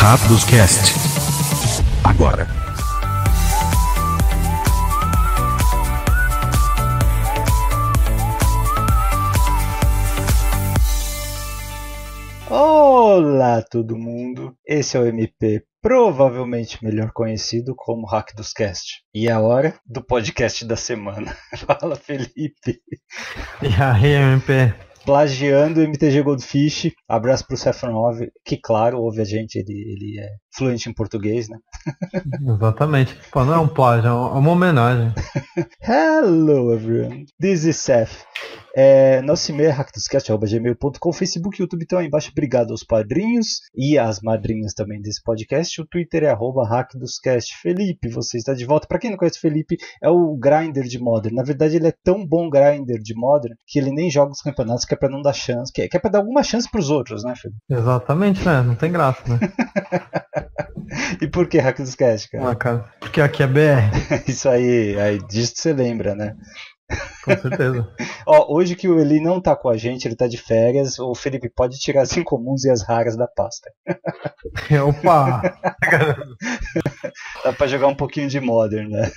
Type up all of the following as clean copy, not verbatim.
Rápidos Cast. Agora. Olá todo mundo, esse é o MP, provavelmente melhor conhecido como Hack dos Cast. E é a hora do podcast da semana. Fala, Felipe. E aí, MP? Plagiando o MTG Goldfish, abraço pro Saffronov, que claro, ouve a gente, ele é fluente em português, né? Exatamente. Pô, não é um plágio, é uma homenagem. Hello everyone, this is Seth. Nosso e-mail é hackdoscast@gmail.com, Facebook e YouTube estão aí embaixo. Obrigado aos padrinhos e às madrinhas também desse podcast. O Twitter é @hackdoscast. Felipe, você está de volta. Para quem não conhece o Felipe, é o grinder de Modern. Na verdade, ele é tão bom grinder de Modern que ele nem joga os campeonatos, que é para não dar chance, que é para dar alguma chance para os outros, né, Felipe? Exatamente, né? Não tem graça, né? E por que Hack dos Cast, cara? Cara? Porque aqui é BR. Isso aí disso você lembra, né? Com certeza. Hoje que o Eli não tá com a gente, ele tá de férias, o Felipe pode tirar as incomuns e as raras da pasta. Opa! Dá pra jogar um pouquinho de Modern, né?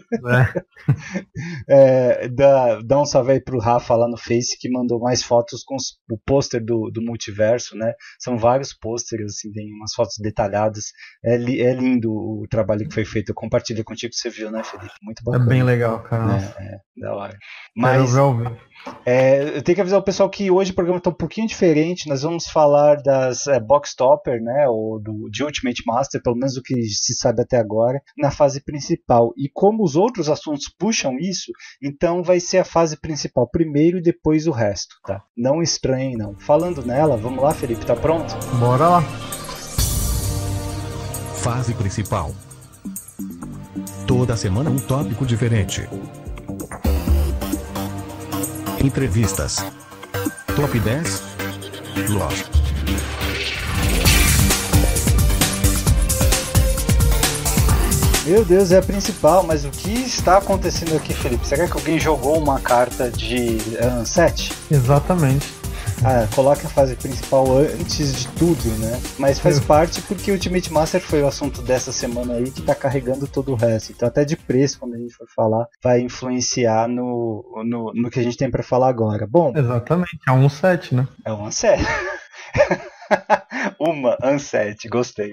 Dá um salve aí pro Rafa lá no Face, que mandou mais fotos com o pôster do multiverso, né? São vários pôsteres, assim, tem umas fotos detalhadas. É lindo o trabalho que foi feito. Eu compartilhei contigo, você viu, né, Felipe? Muito bacana. É bem legal, cara. Da hora. Mas eu tenho que avisar o pessoal que hoje o programa tá um pouquinho diferente. Nós vamos falar das Box Topper, né? Ou de Ultimate Master, pelo menos o que se sabe até agora, na fase principal. E como os outros assuntos puxam isso, então vai ser a fase principal primeiro e depois o resto, tá? Não estranhem, não. Falando nela, vamos lá, Felipe, tá pronto? Bora lá. Fase principal. Toda semana um tópico diferente. Entrevistas. Top 10. Lost. Meu Deus, é a principal, mas o que está acontecendo aqui, Felipe? Será que alguém jogou uma carta de Unset? Exatamente. Coloca a fase principal antes de tudo, né? Mas faz parte porque o Ultimate Master foi o assunto dessa semana aí que tá carregando todo o resto. Então até de preço, quando a gente for falar, vai influenciar no que a gente tem pra falar agora. Bom, exatamente, é um set, né? É um set. Uma Unset, gostei.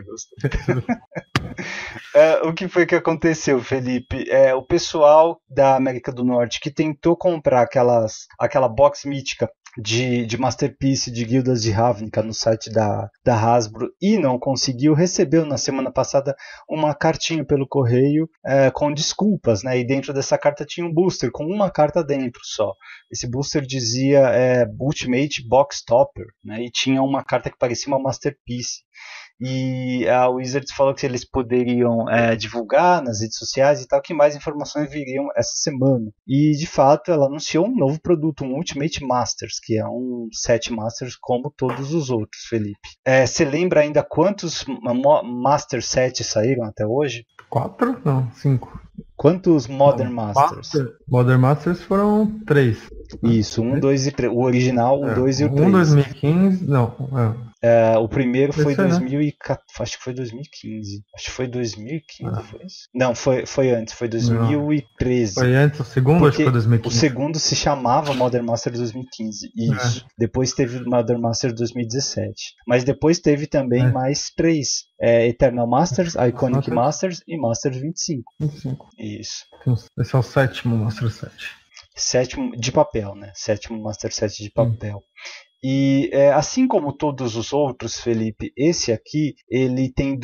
O que foi que aconteceu, Felipe? O pessoal da América do Norte que tentou comprar aquela box mítica de Masterpiece de Guildas de Ravnica no site da Hasbro e não conseguiu, recebeu na semana passada uma cartinha pelo correio com desculpas, né? E dentro dessa carta tinha um booster com uma carta dentro só. Esse booster dizia Ultimate Box Topper, né? E tinha uma carta que parecia uma Masterpiece. E a Wizards falou que eles poderiam divulgar nas redes sociais e tal, que mais informações viriam essa semana. E de fato ela anunciou um novo produto, um Ultimate Masters, que é um set Masters como todos os outros, Felipe. Você lembra ainda quantos Master Sets saíram até hoje? 4? Não, 5. Quantos Modern Masters? Modern Masters foram 3. Isso, 1, 2 e 3. O original, o 2 e o 3. 2015, não. O primeiro foi 2014, acho que foi 2015. Acho que foi 2015, foi isso? Não, foi antes, foi 2013. Foi antes, o segundo acho que foi 2015. O segundo se chamava Modern Master 2015. Isso. Depois teve Modern Master 2017. Mas depois teve também mais 3. Eternal Masters, Iconic Masters e Masters 25. Isso. Esse é o sétimo Master Set. Sétimo de papel, né? Sétimo Master Set de papel. E assim como todos os outros, Felipe, esse aqui ele tem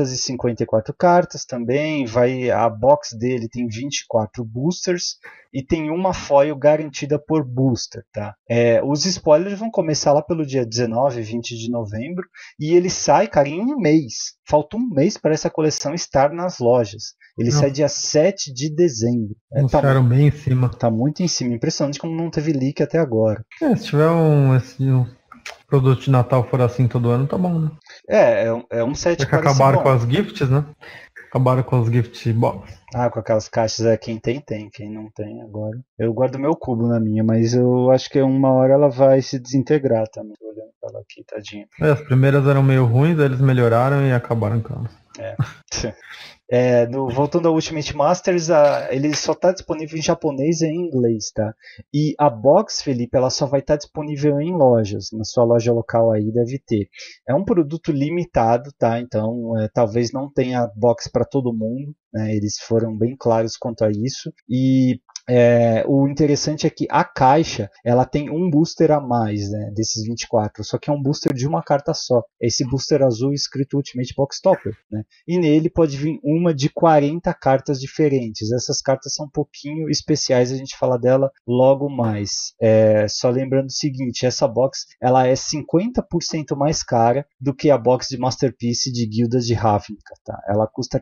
254 cartas também, a box dele tem 24 boosters e tem uma foil garantida por booster, tá? Os spoilers vão começar lá pelo dia 19 e 20 de novembro e ele sai, cara, em um mês. Falta um mês para essa coleção estar nas lojas. Ele sai dia 7 de dezembro. Anunciaram bem em cima. Tá muito em cima. Impressionante como não teve leak até agora. Se tiver um produto de Natal for assim todo ano, tá bom, né? É um set que acabaram com as gifts, né? Acabaram com os gift box. Ah, com aquelas caixas, quem tem, quem não tem agora. Eu guardo meu cubo na minha, mas eu acho que uma hora ela vai se desintegrar também. Tô olhando pra ela aqui, tadinha. As primeiras eram meio ruins, eles melhoraram e acabaram com elas. Voltando ao Ultimate Masters, ele só está disponível em japonês e em inglês, tá? E a box, Felipe, ela só vai estar disponível em lojas. Na sua loja local aí deve ter. É um produto limitado, tá? Então, talvez não tenha box para todo mundo, né? Eles foram bem claros quanto a isso. E o interessante é que a caixa ela tem um booster a mais, né, desses 24, só que é um booster de uma carta só. Esse booster azul escrito Ultimate Box Topper, né? E nele pode vir uma de 40 cartas diferentes. Essas cartas são um pouquinho especiais, a gente fala dela logo mais. Só lembrando o seguinte, essa box ela é 50% mais cara do que a box de Masterpiece de Guildas de Ravnica, tá? Ela custa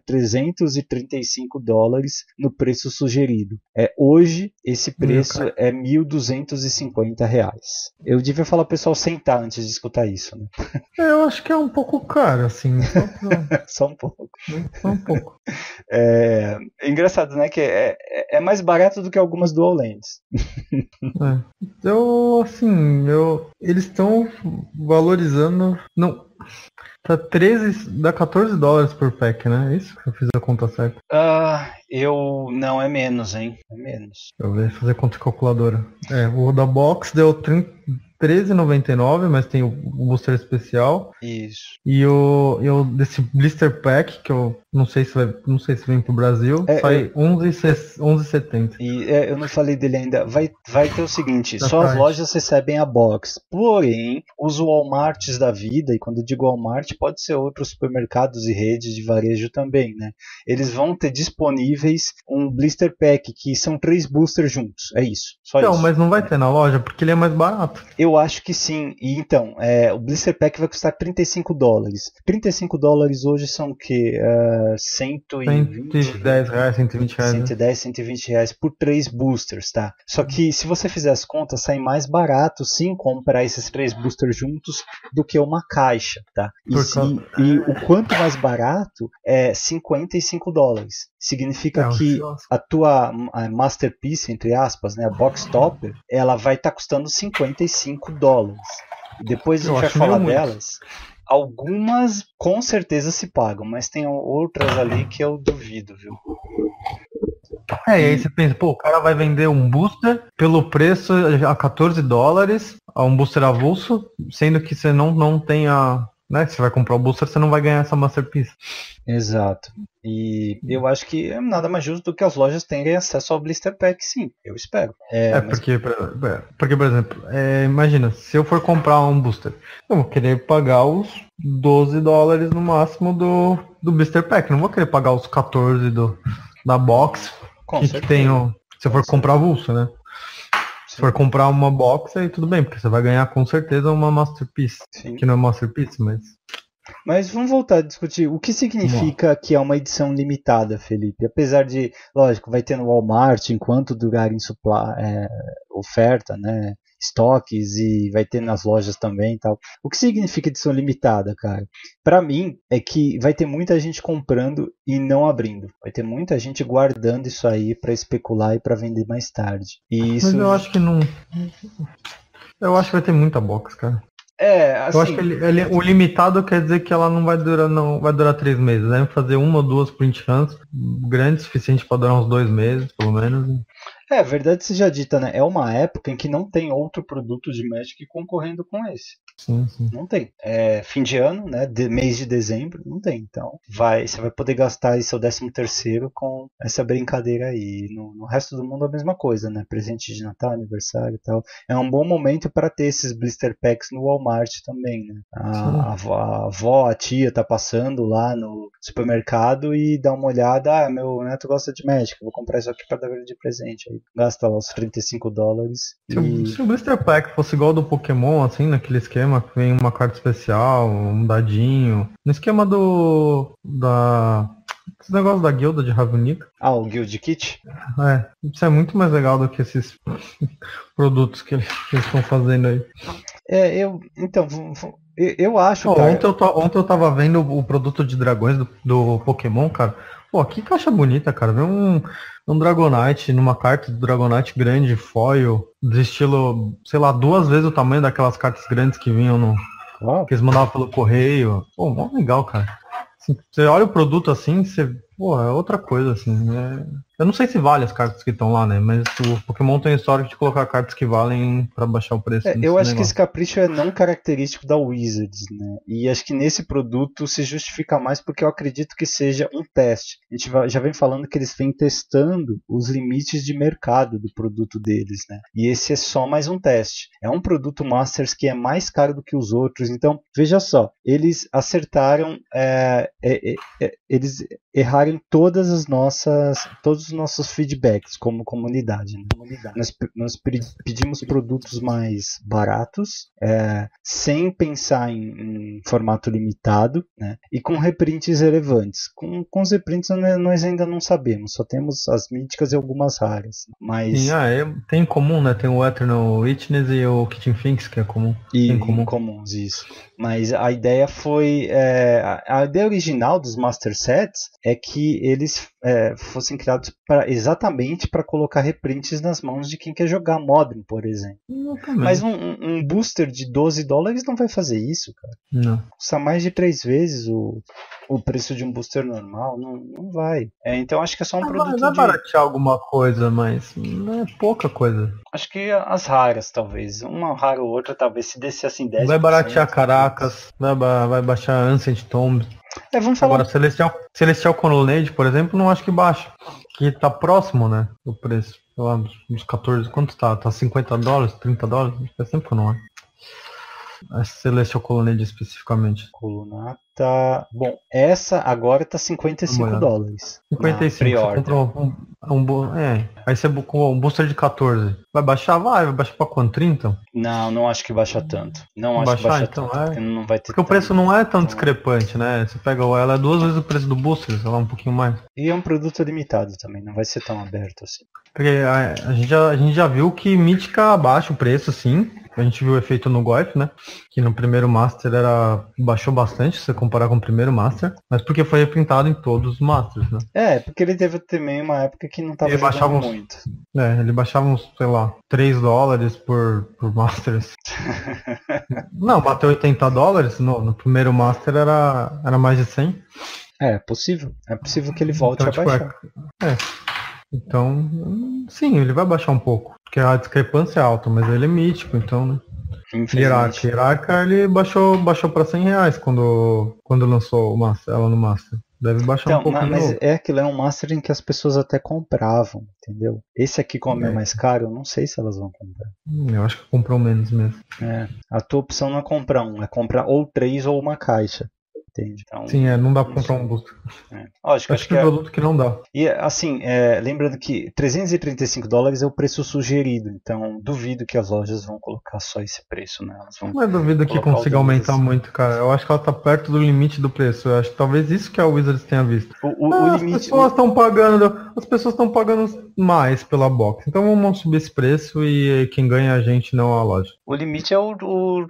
$335 no preço sugerido. Hoje, esse preço é R$1.250. Eu devia falar pro pessoal sentar antes de escutar isso, né? Eu acho que é um pouco caro, assim. Só um pouco. Só um pouco. É engraçado, né? Que é mais barato do que algumas Dual Lands. Eles estão valorizando... Não... Tá dá $14 por pack, né? É isso que eu fiz a conta certa. Não, é menos, hein? É menos. Deixa eu ver, fazer conta de calculadora. O da box deu R$13,99, mas tem o booster especial. Isso. E o desse blister pack, que eu não sei se vem pro Brasil, sai R$11,70. E eu não falei dele ainda. Vai ter o seguinte, só as lojas recebem a box. Porém, os Walmarts da vida, e quando eu digo Walmart, pode ser outros supermercados e redes de varejo também, né? Eles vão ter disponíveis um blister pack, que são 3 boosters juntos. É isso. Só isso. Mas não vai ter na loja, porque ele é mais barato. Eu acho que sim. E então, o blister pack vai custar $35. $35 hoje são o quê? R$110, R$120. 110, R$120 por 3 boosters, tá? Só que se você fizer as contas, sai mais barato sim comprar esses 3 boosters juntos do que uma caixa, tá? E o quanto mais barato é $55. Significa que a tua Masterpiece, entre aspas, né, a Box Topper, ela vai estar custando $55. E depois a gente vai falar delas. Algumas com certeza se pagam, mas tem outras ali que eu duvido, viu? E aí você pensa, o cara vai vender um booster pelo preço a $14, um booster avulso, sendo que você não tem né, você vai comprar o booster, você não vai ganhar essa Masterpiece. Exato. E eu acho que é nada mais justo do que as lojas terem acesso ao blister pack, sim. Eu espero. Porque, por exemplo, imagina, se eu for comprar um booster, eu vou querer pagar os $12 no máximo do blister pack. Não vou querer pagar os 14 da box que tem se eu for comprar avulso, né? Se for comprar uma box, aí tudo bem, porque você vai ganhar com certeza uma Masterpiece. Sim. Que não é Masterpiece, mas... Mas vamos voltar a discutir o que significa que é uma edição limitada, Felipe. Apesar de, lógico, vai ter no Walmart enquanto durar em oferta, né? Estoques, e vai ter nas lojas também e tal. O que significa edição limitada, cara? Pra mim, é que vai ter muita gente comprando e não abrindo. Vai ter muita gente guardando isso aí pra especular e pra vender mais tarde. Mas eu acho que não... Eu acho que vai ter muita box, cara. Assim... Eu acho que o limitado quer dizer que ela não vai durar 3 meses. Vai fazer 1 ou 2 print runs grandes, suficiente para durar uns 2 meses, pelo menos. Verdade seja dita, né? É uma época em que não tem outro produto de Magic concorrendo com esse. Sim. Não tem. Fim de ano, né? Mês de dezembro, não tem. Então, você vai poder gastar aí seu 13º com essa brincadeira aí. No resto do mundo a mesma coisa, né? Presente de Natal, aniversário e tal. É um bom momento para ter esses blister packs no Walmart também, né? A avó, a tia tá passando lá no supermercado e dá uma olhada. Meu neto gosta de Magic, vou comprar isso aqui para dar ele de presente. Aí gasta lá os $35. Se o blister pack fosse igual ao do Pokémon, assim, naquele esquema que vem uma carta especial, um dadinho, no esquema esse negócio da guilda de Ravnica. Ah, o Guild Kit? Isso é muito mais legal do que esses produtos que eles estão fazendo aí. Então, eu acho, Oh, cara. ontem eu tava vendo o produto de dragões do Pokémon, cara. Pô, que caixa bonita, cara. Vem um Dragonite numa carta do Dragonite grande, foil, de estilo, sei lá, 2 vezes o tamanho daquelas cartas grandes que vinham Ó, que eles mandavam pelo correio. Pô, mó legal, cara. Assim, você olha o produto assim, pô, é outra coisa, assim. Eu não sei se vale as cartas que estão lá, né? Mas o Pokémon tem histórico de colocar cartas que valem pra baixar o preço. eu acho que negócio. esse capricho é não característico da Wizards, né? E acho que nesse produto se justifica mais porque eu acredito que seja um teste. A gente já vem falando que eles vêm testando os limites de mercado do produto deles, né? E esse é só mais um teste. É um produto Masters que é mais caro do que os outros. Então, veja só, eles acertaram, eles erraram em todos os nossos feedbacks como comunidade, né? Nós pedimos produtos mais baratos, sem pensar em formato limitado, né? E com reprints relevantes. Com os reprints nós ainda não sabemos, só temos as míticas e algumas raras. Mas Sim, tem em comum, né? Tem o Eternal Witness e o Kitchen Finks, que é comum. Tem em comum. incomuns, isso. Mas a ideia foi. A ideia original dos Master Sets é que eles fossem criados exatamente para colocar reprints nas mãos de quem quer jogar Modern, por exemplo. Mas um booster de $12 não vai fazer isso, cara. Não. Custa mais de 3 vezes o preço de um booster normal. Não vai. Então acho que é só um produto Vai baratear alguma coisa, mas não é pouca coisa. Acho que as raras, talvez. Uma rara ou outra, talvez, se descesse assim 10%. Vai baratear Caracas, vai baixar Ancient Tomb. Vamos falar. Agora, Celestial Colonnade, por exemplo, não acho que baixa. Que tá próximo, né? O preço. Sei lá, uns 14. Quanto tá? Tá $50, $30? Faz tempo que não é. A Celestial Colonnade especificamente. Colunata. Bom, essa agora tá $55. 55, você compra aí você com um booster de 14. Vai baixar? Vai baixar pra quanto? 30? Não acho que baixa tanto. Não acho que baixa tanto. Porque não vai ter porque o preço não é tão discrepante, né? Você pega ela é 2 vezes o preço do booster, sei lá, um pouquinho mais. E é um produto limitado também, não vai ser tão aberto assim. Porque a gente já viu que Mítica abaixa o preço, sim. A gente viu o efeito no Goip, né? Que no primeiro Master baixou bastante, se você comparar com o primeiro Master. Mas porque foi reprintado em todos os Masters, né? Porque ele teve também uma época que não tava jogando muito. Ele baixava uns, sei lá, $3 por Masters. Não, bateu $80. No primeiro Master era mais de 100. É possível. É possível que ele volte a baixar. Então, sim, ele vai baixar um pouco. Porque a discrepância é alta, mas ele é mítico, então, né? Hierarca ele baixou pra R$100 quando lançou ela no Master. Deve baixar um pouco de novo. Mas aquilo é um Master em que as pessoas até compravam, entendeu? Esse aqui, como é mais caro, eu não sei se elas vão comprar. Eu acho que compram menos mesmo. A tua opção não é comprar um, é comprar ou 3 ou uma caixa. Entende? Então, sim, não dá pra comprar um booster. Lógico, acho que é produto que não dá. E assim, lembrando que $335 é o preço sugerido, então duvido que as lojas vão colocar só esse preço, né? Não é duvido que consiga aumentar muito, cara. Eu acho que ela tá perto do limite do preço. Eu acho que talvez isso que a Wizards tenha visto. As pessoas estão pagando mais pela box. Então vamos subir esse preço e quem ganha é a gente, não a loja. O limite é os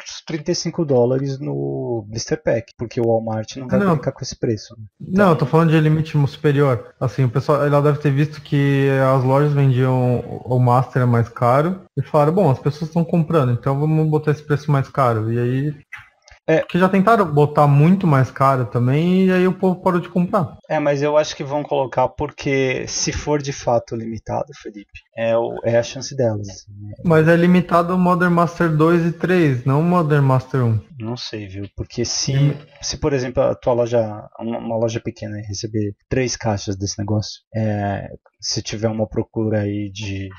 $35 no Blister Pack, porque o Walmart não vai brincar com esse preço. Então, não, eu tô falando de limite superior. Assim, o pessoal ela deve ter visto que as lojas vendiam o Master mais caro e falaram, bom, as pessoas estão comprando, então vamos botar esse preço mais caro. E aí... Porque já tentaram botar muito mais caro também e aí o povo parou de comprar. Mas eu acho que vão colocar porque se for de fato limitado, Felipe, é a chance delas. Mas é limitado o Modern Master 2 e 3, não o Modern Master 1. Não sei, viu? Porque se por exemplo, a tua loja, uma loja pequena, receber 3 caixas desse negócio, se tiver uma procura aí de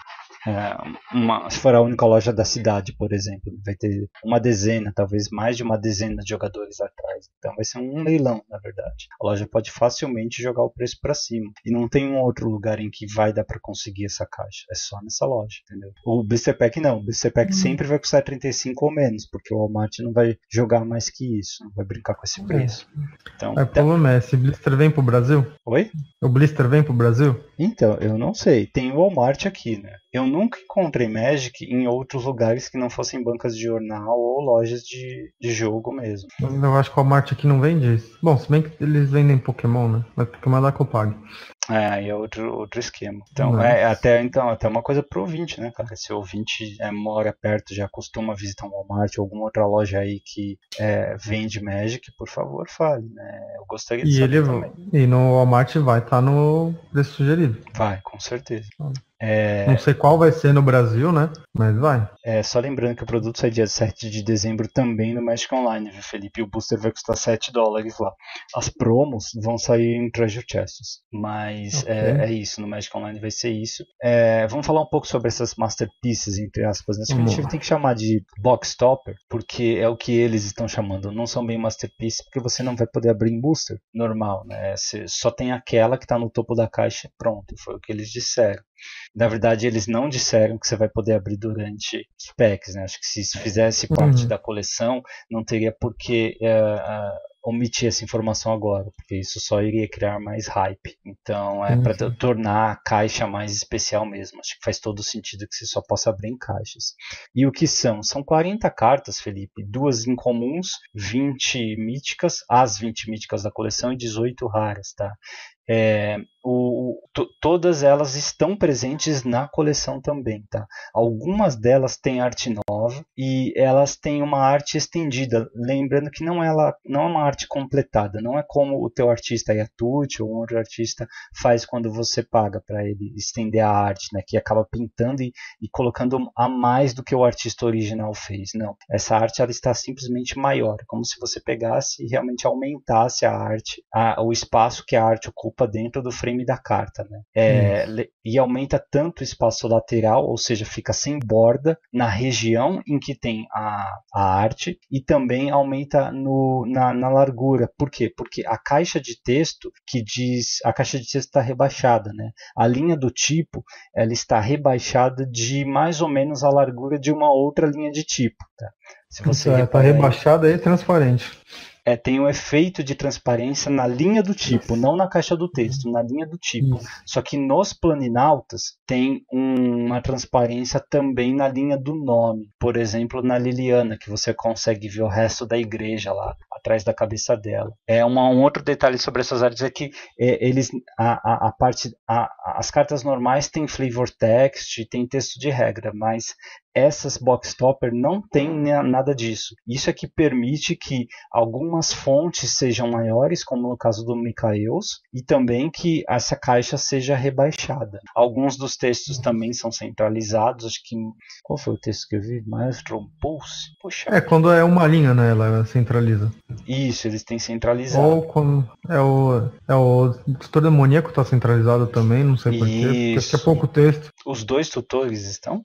Se for a única loja da cidade, por exemplo, vai ter uma dezena, talvez mais de uma dezena de jogadores atrás. Então vai ser um leilão, na verdade. A loja pode facilmente jogar o preço para cima. E não tem um outro lugar em que vai dar para conseguir essa caixa. É só nessa loja, entendeu? O Blister Pack não. O Blister Pack sempre vai custar 35 ou menos, porque o Walmart não vai jogar mais que isso. Não vai brincar com esse preço. Então, o problema é, esse Blister vem pro Brasil? Oi? O Blister vem pro Brasil? Então, eu não sei. Tem o Walmart aqui, né? Eu nunca encontrei Magic em outros lugares que não fossem bancas de jornal ou lojas de jogo mesmo. Eu acho que o Walmart aqui não vende isso. Bom, se bem que eles vendem Pokémon, né? Mas Pokémon é lá que eu pago. É outro esquema. Então, até uma coisa pro ouvinte, né, cara? Se o ouvinte mora perto, já costuma visitar um Walmart ou alguma outra loja aí que vende Magic, por favor, fale, né? Eu gostaria de saber também. E no Walmart vai estar no preço sugerido. Vai, com certeza. Não sei qual vai ser no Brasil, né? Mas vai. Só lembrando que o produto sai dia 7 de dezembro também no Magic Online, viu, Felipe? E o booster vai custar $7 lá. As promos vão sair em Treasure Chests. Mas é isso, no Magic Online vai ser isso. Vamos falar um pouco sobre essas Masterpieces, entre aspas. Né? A gente tem que chamar de Box Topper, porque é o que eles estão chamando. Não são bem Masterpieces, porque você não vai poder abrir em booster normal, né? Você só tem aquela que está no topo da caixa e pronto. Foi o que eles disseram. Na verdade, eles não disseram que você vai poder abrir durante os packs, né? Acho que se isso fizesse parte da coleção, não teria por que omitir essa informação agora, porque isso só iria criar mais hype. Então, para tornar a caixa mais especial mesmo. Acho que faz todo sentido que você só possa abrir em caixas. E o que são? São 40 cartas, Felipe. 2 incomuns, 20 míticas, as 20 míticas da coleção e 18 raras, tá? Todas elas estão presentes na coleção também, tá? Algumas delas têm arte nova e elas têm uma arte estendida, lembrando que não é uma arte completada, não é como o teu artista Yatuti ou um outro artista faz quando você paga para ele estender a arte, né? Que acaba pintando e colocando a mais do que o artista original fez. Não, essa arte ela está simplesmente maior, como se você pegasse e realmente aumentasse a arte, o espaço que a arte ocupa dentro do frame da carta, né? E aumenta tanto o espaço lateral, ou seja, fica sem borda na região em que tem a arte, e também aumenta na largura. Por quê? Porque a caixa de texto está rebaixada, né? A linha do tipo ela está rebaixada de mais ou menos a largura de uma outra linha de tipo, tá? Se você está rebaixada e transparente. Tem um efeito de transparência na linha do tipo, não na caixa do texto, na linha do tipo. Só que nos planinautas tem uma transparência também na linha do nome. Por exemplo, na Liliana, que você consegue ver o resto da igreja lá, atrás da cabeça dela. Um outro detalhe sobre essas artes é que as cartas normais têm flavor text, tem texto de regra, mas essas box topper não tem nada disso. Isso é que permite que algumas fontes sejam maiores, como no caso do Mikaeus, e também que essa caixa seja rebaixada. Alguns dos textos também são centralizados. Acho que... Qual foi o texto que eu vi? Maelstrom Pulse? Poxa. Quando é uma linha, né? Ela centraliza. Isso, eles têm centralizado. Ou quando o tutor demoníaco está centralizado também, não sei porquê, porque acho que é pouco texto. Os dois tutores estão?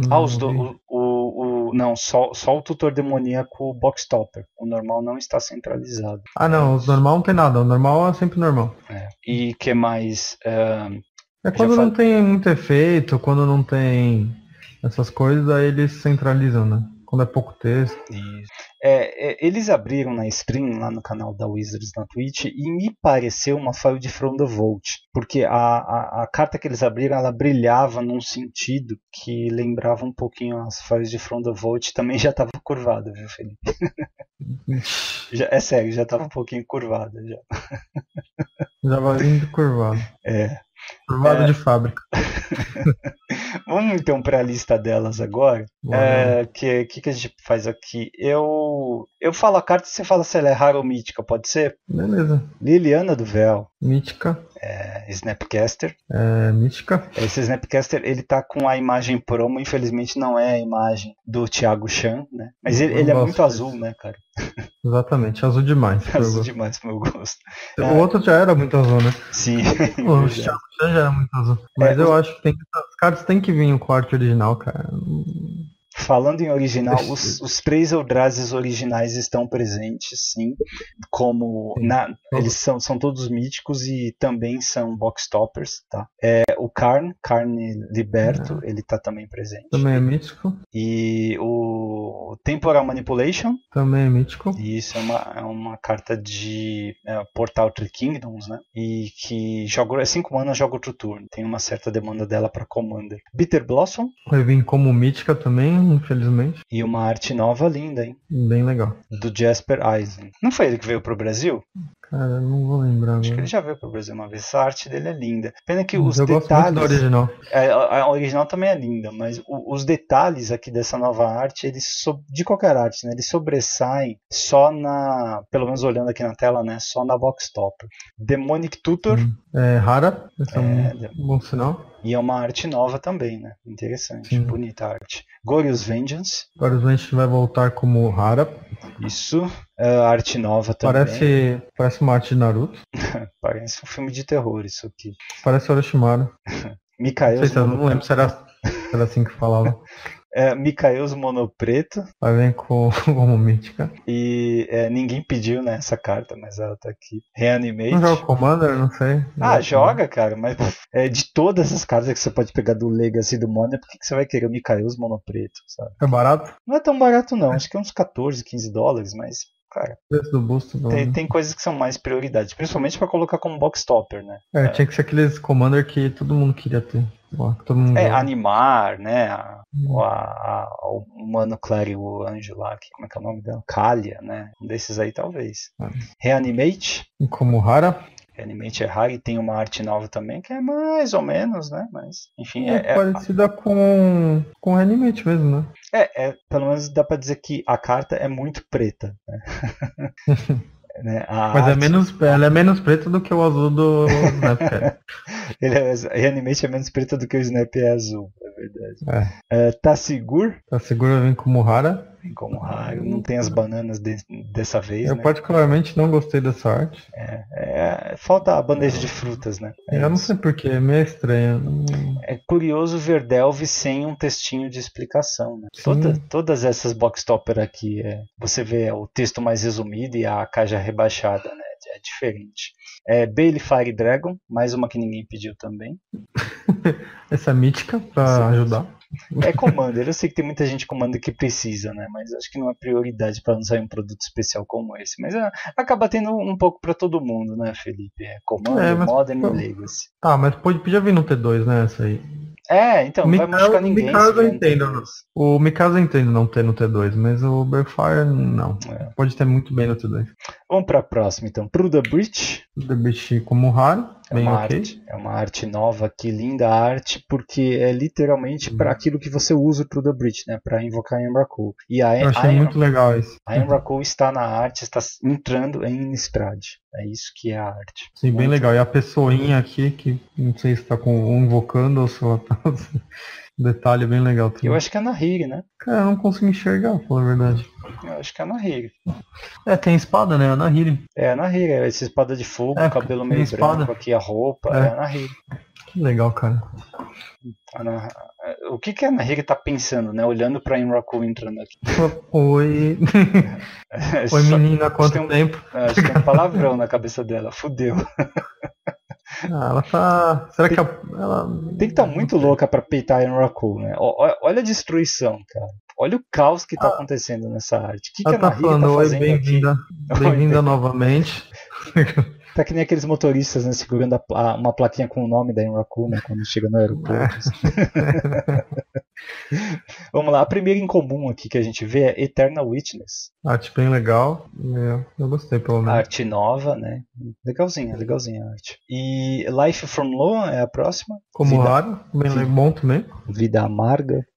Não, só o tutor demoníaco box topper. O normal não está centralizado. Não, o normal não tem nada. O normal é sempre normal. E que mais? Quando não tem muito efeito, quando não tem essas coisas, aí eles centralizam, né? Quando é pouco texto. Isso. Eles abriram na stream lá no canal da Wizards na Twitch e me pareceu uma file de From the Vault, porque a carta que eles abriram ela brilhava num sentido que lembrava um pouquinho as files de From the Vault. Também já estava curvada, viu, Felipe? Sério, já estava um pouquinho curvada já. Já vai vindo curvado. Curvado de fábrica. Vamos então para a lista delas agora. Que a gente faz aqui? Eu falo a carta e você fala se ela é rara ou mítica, pode ser? Beleza. Liliana do Véu. Mítica. Snapcaster. Mítica. Esse Snapcaster ele tá com a imagem promo, infelizmente não é a imagem do Thiago Chan, né? Mas ele é muito azul, né, cara? Exatamente, azul demais. Azul demais pro meu gosto. O outro já era muito azul, né? Sim. O já era muito azul. Mas eu acho que as cartas têm que vir com a arte original, cara. Falando em original, os 3 Eldrazi's originais estão presentes, sim. Como eles são todos míticos e também são box toppers, tá? O Karn Liberto, ele tá também presente. Também é mítico. E o Temporal Manipulation. Também é mítico. E isso é uma carta de Portal Three Kingdoms, né? E que joga 5 mana, joga outro turno. Tem uma certa demanda dela para Commander. Bitter Blossom. Vai vir como mítica também, infelizmente. E uma arte nova linda, hein? Bem legal. Do Jasper Eisen. Não foi ele que veio pro Brasil? Cara, não vou lembrar. Acho que ele já veio pro Brasil uma vez. Essa arte dele é linda. Pena que os eu detalhes... gosto muito da original. A original também é linda, mas os detalhes aqui dessa nova arte, de qualquer arte, né? Eles sobressaem só pelo menos olhando aqui na tela, né? Só na box top. Demonic Tutor. É rara. Esse é um bom sinal. E é uma arte nova também, né? Interessante, bonita arte. Glorious Vengeance. Glorious Vengeance vai voltar como rara. Isso. Arte nova também. Parece uma arte de Naruto. Parece um filme de terror isso aqui. Parece Orochimaru. Mikaeus eu não lembro se era assim que falava. Mikaeus Monopreto. Vai vir como mítica. E ninguém pediu, né, essa carta, mas ela tá aqui. Reanimate. Não joga Commander? Não sei. Joga, cara, mas de todas as cartas que você pode pegar do Legacy e do Modern, por que você vai querer o Mikaeus Monopreto, sabe? É barato? Não é tão barato não, acho que é uns 14, 15 dólares, mas... Cara, do boost, tem coisas que são mais prioridade, principalmente pra colocar como box topper, né? Tinha que ser aqueles Commander que todo mundo queria ter. Todo mundo animar, né? O Mano Clérigo Anjo lá, como é que é o nome dela? Kalia, né? Um desses aí talvez. Reanimate. Como rara. Reanimate é rara e tem uma arte nova também, que é mais ou menos, né? Mas, enfim. Parecida com Reanimate mesmo, né? Pelo menos dá pra dizer que a carta é muito preta, né? Mas ela é menos preta do que o azul do Snap. Reanimate é menos preta do que o Snap é azul, é verdade. Tassigur. Tassigur vai vir como rara. Como raro, não tem as bananas dessa vez. Eu particularmente não gostei dessa arte. Falta a bandeja de frutas, né? Eu não sei porquê, é meio estranho. É curioso ver Delve sem um textinho de explicação, né? Todas essas box topper aqui, você vê o texto mais resumido e a caixa rebaixada, né? É diferente. Bailey Fire Dragon, mais uma que ninguém pediu também. Essa é mítica pra ajudar. Commander, eu sei que tem muita gente Commander que precisa, né? Mas acho que não é prioridade para não sair um produto especial como esse. Mas acaba tendo um pouco para todo mundo, né, Felipe? Commander, Modern e Legacy. Mas podia vir no T2, né, essa aí. Então, não vai machucar ninguém. O Mikasa eu entendo não ter no T2, mas o Berfire não. Pode ter muito bem no T2. Vamos pra próxima, então. Pro The Breach. The Breach como raro. É uma arte nova aqui, linda arte, porque é literalmente para aquilo que você usa pro The Breach, né? Para invocar a Emrakul. E eu achei muito legal isso. A Emrakul está na arte, está entrando em Innistrad. É isso que é a arte. Sim, muito bem legal. E a pessoinha aqui, que não sei se está invocando ou se ela tá... Detalhe bem legal também. Eu acho que é a Nahiri, né? Cara, eu não consigo enxergar, pra falar a verdade. Eu acho que é a Nahiri. Tem espada, né? A Nahiri. A Nahiri, essa espada de fogo, cabelo meio branco aqui, a roupa, é a Nahiri. Que legal, cara. O que a Nahiri tá pensando, né? Olhando pra Emrakul entrando aqui. Oi. Oi, menina, há quanto tempo? Acho que tem um palavrão na cabeça dela, fudeu. Ela tá... Será que ela... Tem que estar muito louca pra peitar a Emrakul, né? Olha a destruição, cara. Olha o caos que tá acontecendo nessa arte. O que a Nahiri tá fazendo bem-vinda. Aqui? Bem-vinda novamente. Tá que nem aqueles motoristas, né, segurando uma plaquinha com o nome da Emrakul, né, quando chega no aeroporto. Vamos lá, a primeira em comum aqui que a gente vê é Eternal Witness. Arte bem legal. Eu gostei, pelo menos. Arte nova, né? Legalzinha a arte. E Life from Loa é a próxima. Como raro, bem bom também. Vida Amarga, né?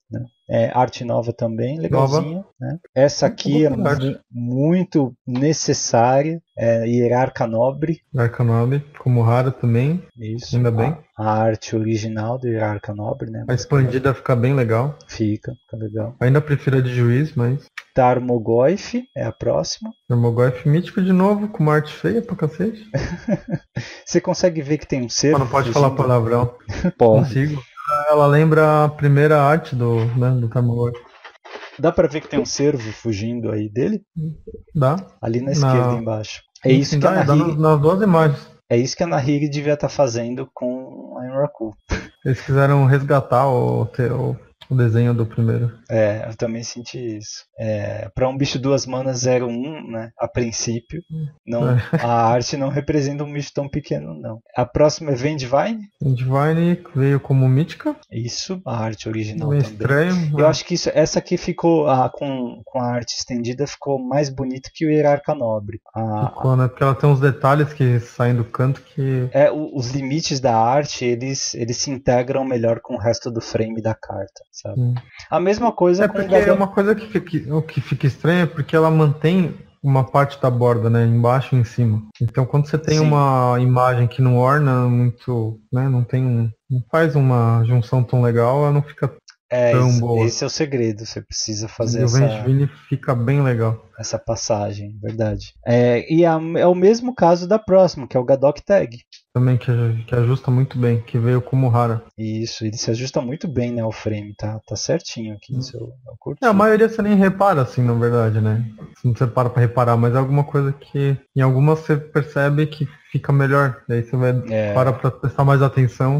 Arte nova também, legalzinha. Né? Essa aqui é muito necessária. Hierarca Nobre. Hierarca Nobre, como rara também. Isso. Ainda bem. A arte original do Hierarca Nobre, né? A expandida fica bem legal. Fica legal. Ainda prefiro a de Juiz, mas... Tarmogoyf é a próxima. Tarmogoyf mítico de novo, com uma arte feia pra cacete. Você consegue ver que tem um cervo? Não pode falar palavrão. Pode. Consigo. Ela lembra a primeira arte do Tarmogoyf. Dá pra ver que tem um cervo fugindo aí dele? Dá. Ali na esquerda embaixo. É Sim, isso que dá nas duas imagens. É isso que a Nahiri devia estar fazendo com a Enraku. Eles quiseram resgatar o desenho do primeiro. Eu também senti isso. Para um bicho 2 manas 0/1, né? A princípio, não, a arte não representa um bicho tão pequeno, não. A próxima é Vendivine. Vendivine veio como mítica. Isso, a arte original meio também. Estranho. Eu acho que essa aqui ficou, com a arte estendida, ficou mais bonita que o Hierarca Nobre. Ficou, né? Porque ela tem uns detalhes que saem do canto que... Os limites da arte, eles se integram melhor com o resto do frame da carta. Sabe? A mesma coisa com porque é uma coisa que fica estranha é porque ela mantém uma parte da borda, né, embaixo e em cima. Então quando você tem uma imagem que não orna muito, né, não faz uma junção tão legal, ela não fica tão boa. Esse é o segredo, você precisa fazer o Vendivine fica bem legal. Essa passagem, verdade. E é o mesmo caso da próxima, que é o Gadok Tag. Também que ajusta muito bem, que veio como rara. Isso, ele se ajusta muito bem, né, o frame, tá certinho aqui, isso eu curti. A maioria você nem repara, assim, na verdade, né? Você não para pra reparar, mas é alguma coisa que em algumas você percebe que fica melhor. Daí você vai para pra prestar mais atenção.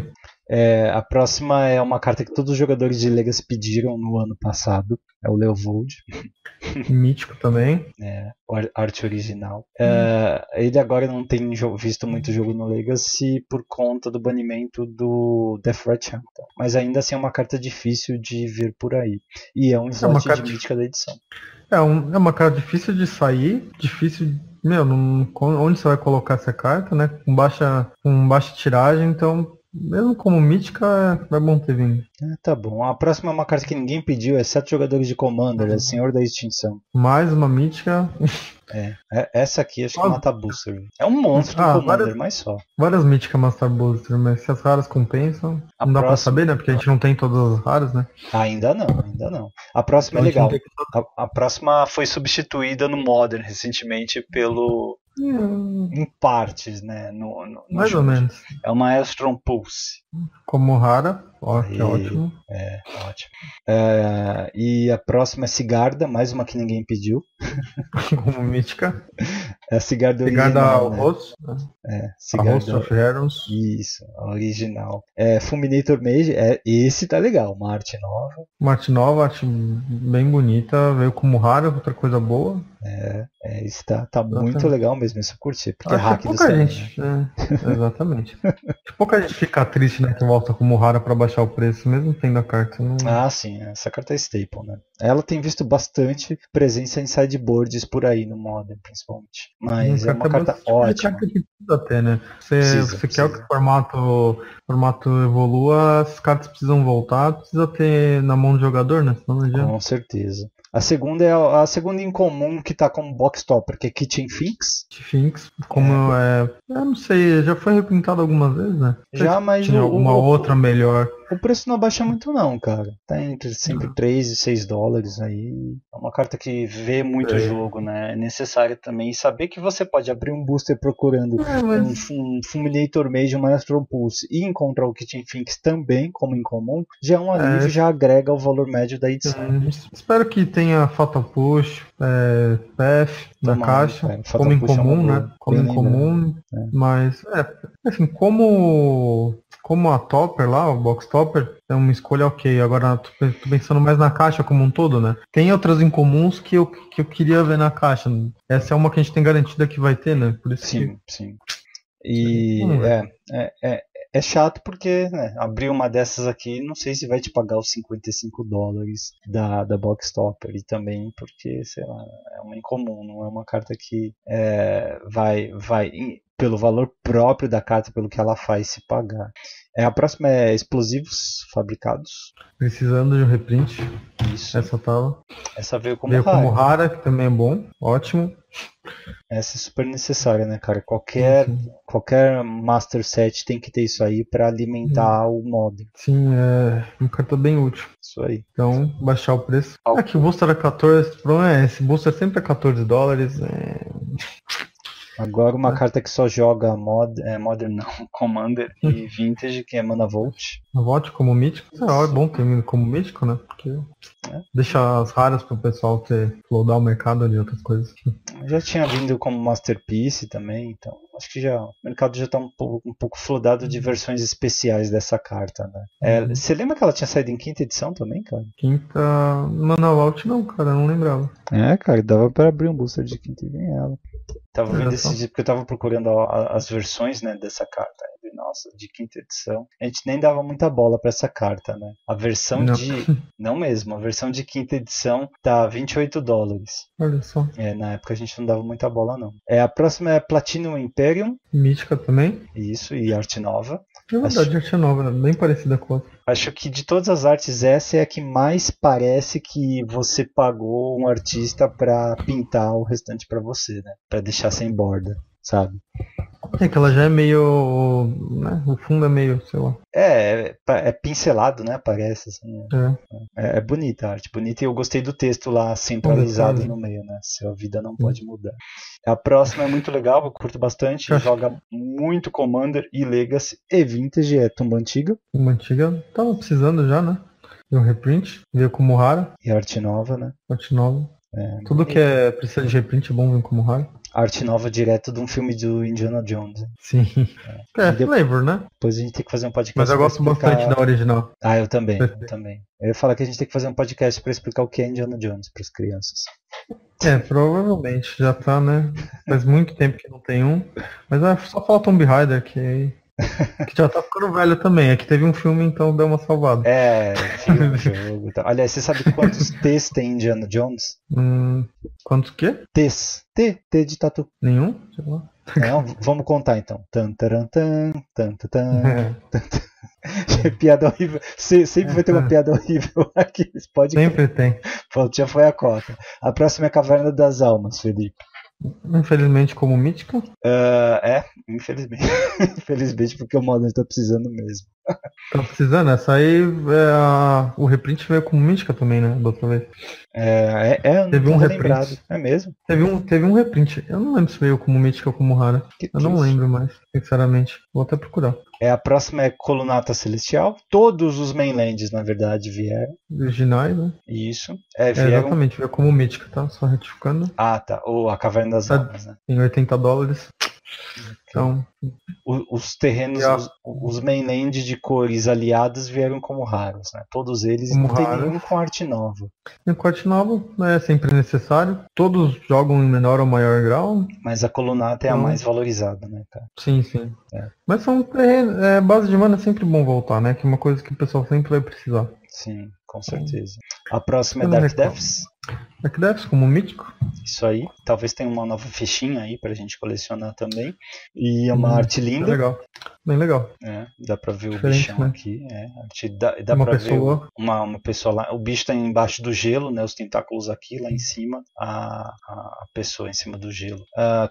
A próxima é uma carta que todos os jogadores de Legacy pediram no ano passado. É o Leovold. Mítico também. Arte original. Ele agora não tem visto muito jogo no Legacy por conta do banimento do Deathrat Champion. Mas ainda assim é uma carta difícil de ver por aí. E é um slot de mítica da edição. É uma carta difícil de sair, difícil... onde você vai colocar essa carta, né? Com baixa tiragem, então... Mesmo como mítica, é bom ter vindo. Tá bom. A próxima é uma carta que ninguém pediu, é 7 jogadores de Commander, é Senhor da Extinção. Mais uma mítica. Essa aqui acho que mata Booster. É um monstro do Commander, mas só. Várias míticas Master Booster, mas se as raras compensam, não dá pra saber, né? Porque a gente não tem todas as raras, né? Ainda não. A próxima é legal. A próxima foi substituída no Modern recentemente pelo... em partes, né? No mais jogo. Ou menos. É uma Elstrom Pulse. Como rara, que é ótimo. Ótimo. E a próxima é Sigarda, mais uma que ninguém pediu. Como mítica. É a Sigarda original. Sigarda né? Sigarda of Herons. Isso, a original. Fulminator Mage, esse tá legal, uma arte nova. Uma arte nova, arte bem bonita, veio como rara, outra coisa boa. Isso tá muito legal mesmo, isso eu curti, porque hack do gente, né? Exatamente. Pouca gente fica triste, né, que volta como rara pra baixar o preço, mesmo tendo a carta. Não... sim, essa carta é staple, né? Ela tem visto bastante presença em sideboards por aí no Modern, principalmente. Mas é uma carta ótima. Carta que precisa ter, né? Você quer que o formato evolua, as cartas precisam voltar, precisa ter na mão do jogador, né? Senão não adianta. Com certeza. A segunda é a segunda incomum que tá como box topper, que é Kitchen Finks. Finks, como eu não sei, já foi repintado algumas vezes, né? Já, mas tinha alguma outra melhor. O preço não abaixa muito não, cara. Tá entre sempre 3 e 6 dólares aí. É uma carta que vê muito jogo, né? É necessário também saber que você pode abrir um booster procurando um Fulminator Mage, uma Astral Pulse e encontrar o Kitchen Finks também como incomum, já é um alívio, já agrega o valor médio da edição. Espero que tenha Fatal Push, PF na caixa, como incomum, né? Como incomum, mas assim, como a Topper lá, o Box Topper, é uma escolha ok. Agora tô pensando mais na caixa como um todo, né? Tem outras incomuns que eu queria ver na caixa. Essa é uma que a gente tem garantida que vai ter, né? Por isso sim. E é chato porque, né, abrir uma dessas aqui, não sei se vai te pagar os 55 dólares da Box Topper. E também porque, sei lá, é uma incomum, não é uma carta que vai pelo valor próprio da carta, pelo que ela faz se pagar. A próxima é explosivos fabricados. Precisando de um reprint. Isso. Essa tava. Essa veio como Veio como rara. rara, que também é bom. Ótimo. Essa é super necessária, né, cara? Qualquer Master Set tem que ter isso aí pra alimentar o mod. Sim, é uma carta bem útil. Isso aí. Então, baixar o preço. Aqui o booster era 14. O problema é esse booster sempre é $14. Agora uma carta que só joga Modern não, Commander e Vintage, que é Mana Volt. Volte como mítico. É bom ter vindo como mítico, né? Porque deixa as raras pro pessoal ter flodar o mercado de outras coisas. Já tinha vindo como Masterpiece também, então acho que o mercado já tá um pouco flodado de versões especiais dessa carta, né? Você lembra que ela tinha saído em quinta edição também, cara? Quinta... Mana Vault não, cara, eu não lembrava. Cara, dava pra abrir um booster de quinta e vir ela. Tava vendo esse dia porque eu tava procurando as versões, né, dessa carta. Nossa, de quinta edição. A gente nem dava muita bola pra essa carta, né? A versão Não mesmo, a versão de quinta edição tá $28. Olha só. Na época a gente não dava muita bola, não. A próxima é Platinum Imperium. Mítica também. Isso, e arte nova. É verdade, arte nova, bem parecida com a outra. Acho que de todas as artes, essa é a que mais parece que você pagou um artista pra pintar o restante pra você, né? Pra deixar sem borda, sabe? É que ela já é meio... né? O fundo é meio, sei lá. É pincelado, né? Parece, assim. É bonita a arte, bonita. E eu gostei do texto lá centralizado no meio, né? Sua vida não pode mudar. A próxima é muito legal, eu curto bastante. Joga muito Commander e Legacy e Vintage, é Tumba Antiga. Tumba Antiga tava precisando já, né? E um reprint, veio como rara. E arte nova, né? Arte nova. Tudo que precisa de reprint é bom vir como rara. Arte nova direto de um filme do Indiana Jones. Sim. Flavor, né? Depois a gente tem que fazer um podcast. Mas eu gosto bastante da original. Eu também. Eu ia falar que a gente tem que fazer um podcast pra explicar o que é Indiana Jones pras crianças. Provavelmente. Já tá, né? Faz muito tempo que não tem um. Mas só fala Tomb Raider, que já tá ficando velho também. Aqui teve um filme, então deu uma salvada. Jogo. Tá. Aliás, você sabe quantos T's tem Indiana Jones? Quantos o quê? T's. T de tatu. Nenhum? Sei lá. Não, vamos contar então. Piada horrível. Sempre vai ter uma piada horrível aqui. Sempre tem. Pronto, já foi a cota. A próxima é a Caverna das Almas, Felipe. Infelizmente como mítica. Infelizmente. Infelizmente, porque o Modern tá precisando mesmo. Tá precisando? Essa aí, o reprint veio como mítica também, né? Da outra vez. Teve um reprint. É mesmo? Teve um reprint. Eu não lembro se veio como mítica ou como rara. Eu não lembro mais, sinceramente. Vou até procurar. A próxima é Colunata Celestial. Todos os mainlands, na verdade, vieram. Originais, né? Isso. Exatamente, veio como mítica, tá? Só retificando. Tá. A Caverna das Almas, né? Em $80. Então, os terrenos, os mainlands de cores aliadas vieram como raros, né? Todos eles, como não tem nenhum com arte nova. E com arte nova é sempre necessário. Todos jogam em menor ou maior grau. Mas a Colunata é a mais valorizada, né, cara? Sim. Mas são terrenos, base de mana é sempre bom voltar, né? Que é uma coisa que o pessoal sempre vai precisar. Sim, com certeza. A próxima é Dark Depths. Dark Depths como mítico. Isso aí. Talvez tenha uma nova fichinha aí pra gente colecionar também. E é uma arte linda. Legal. Bem legal. Dá pra ver o bichão, né? Aqui. Dá uma pra pessoa. ver uma pessoa lá. O bicho tá embaixo do gelo, né? Os tentáculos aqui, lá em cima. A pessoa em cima do gelo.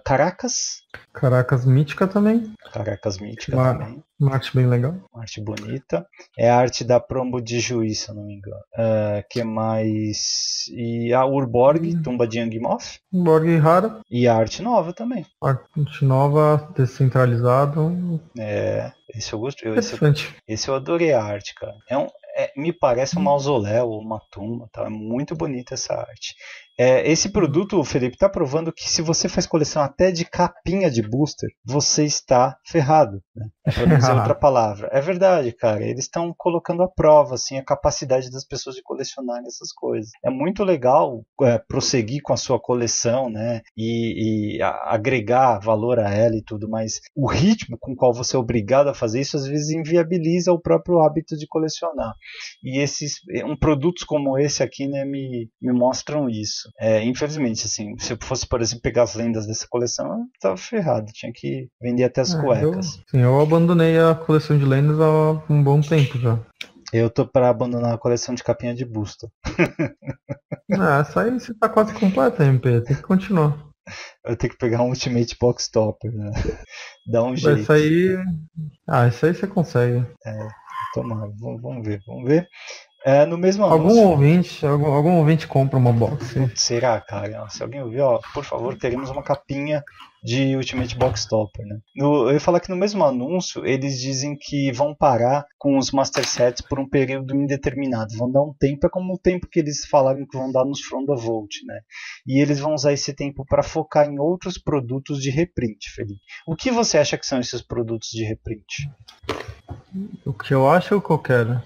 Caracas mítica também. Caracas mítica também. Uma arte bem legal. Uma arte bonita. É a arte da Prombo de Juiz, se eu não me engano. Que mais? E a Urborg, Tumba de Yangmoth. Urborg rara. E a arte nova também. Arte nova, descentralizado. Esse eu gostei. Esse eu adorei a arte, cara. Me parece um mausoléu ou uma tumba. Tá? É muito bonita essa arte. Esse produto, Felipe, está provando que se você faz coleção até de capinha de booster, você está ferrado, né? Para não dizer outra palavra. É verdade, cara. Eles estão colocando à prova assim, a capacidade das pessoas de colecionarem essas coisas. É muito legal prosseguir com a sua coleção, né? E agregar valor a ela e tudo, mas o ritmo com o qual você é obrigado a fazer isso às vezes inviabiliza o próprio hábito de colecionar. E produtos como esse aqui, né, me mostram isso. isso. Infelizmente, assim, se eu fosse, por exemplo, pegar as lendas dessa coleção, eu tava ferrado, tinha que vender até as cuecas. Eu abandonei a coleção de lendas há um bom tempo já. Eu tô pra abandonar a coleção de capinha de busto. Essa aí você tá quase completa, MP, tem que continuar. Eu tenho que pegar um Ultimate Box Topper, né? Dá um jeito. Isso aí você consegue. Tomara, vamos ver. No mesmo Algum anúncio... algum ouvinte compra uma box. Será, cara? Se alguém ouvir, ó, por favor, queremos uma capinha de Ultimate Box Topper, né? Eu ia falar que no mesmo anúncio, eles dizem que vão parar com os Master Sets por um período indeterminado. Vão dar um tempo, é como o tempo que eles falaram que vão dar nos From the Vault, né? E eles vão usar esse tempo para focar em outros produtos de reprint, Felipe. O que você acha que são esses produtos de reprint? O que eu acho ou o que eu quero?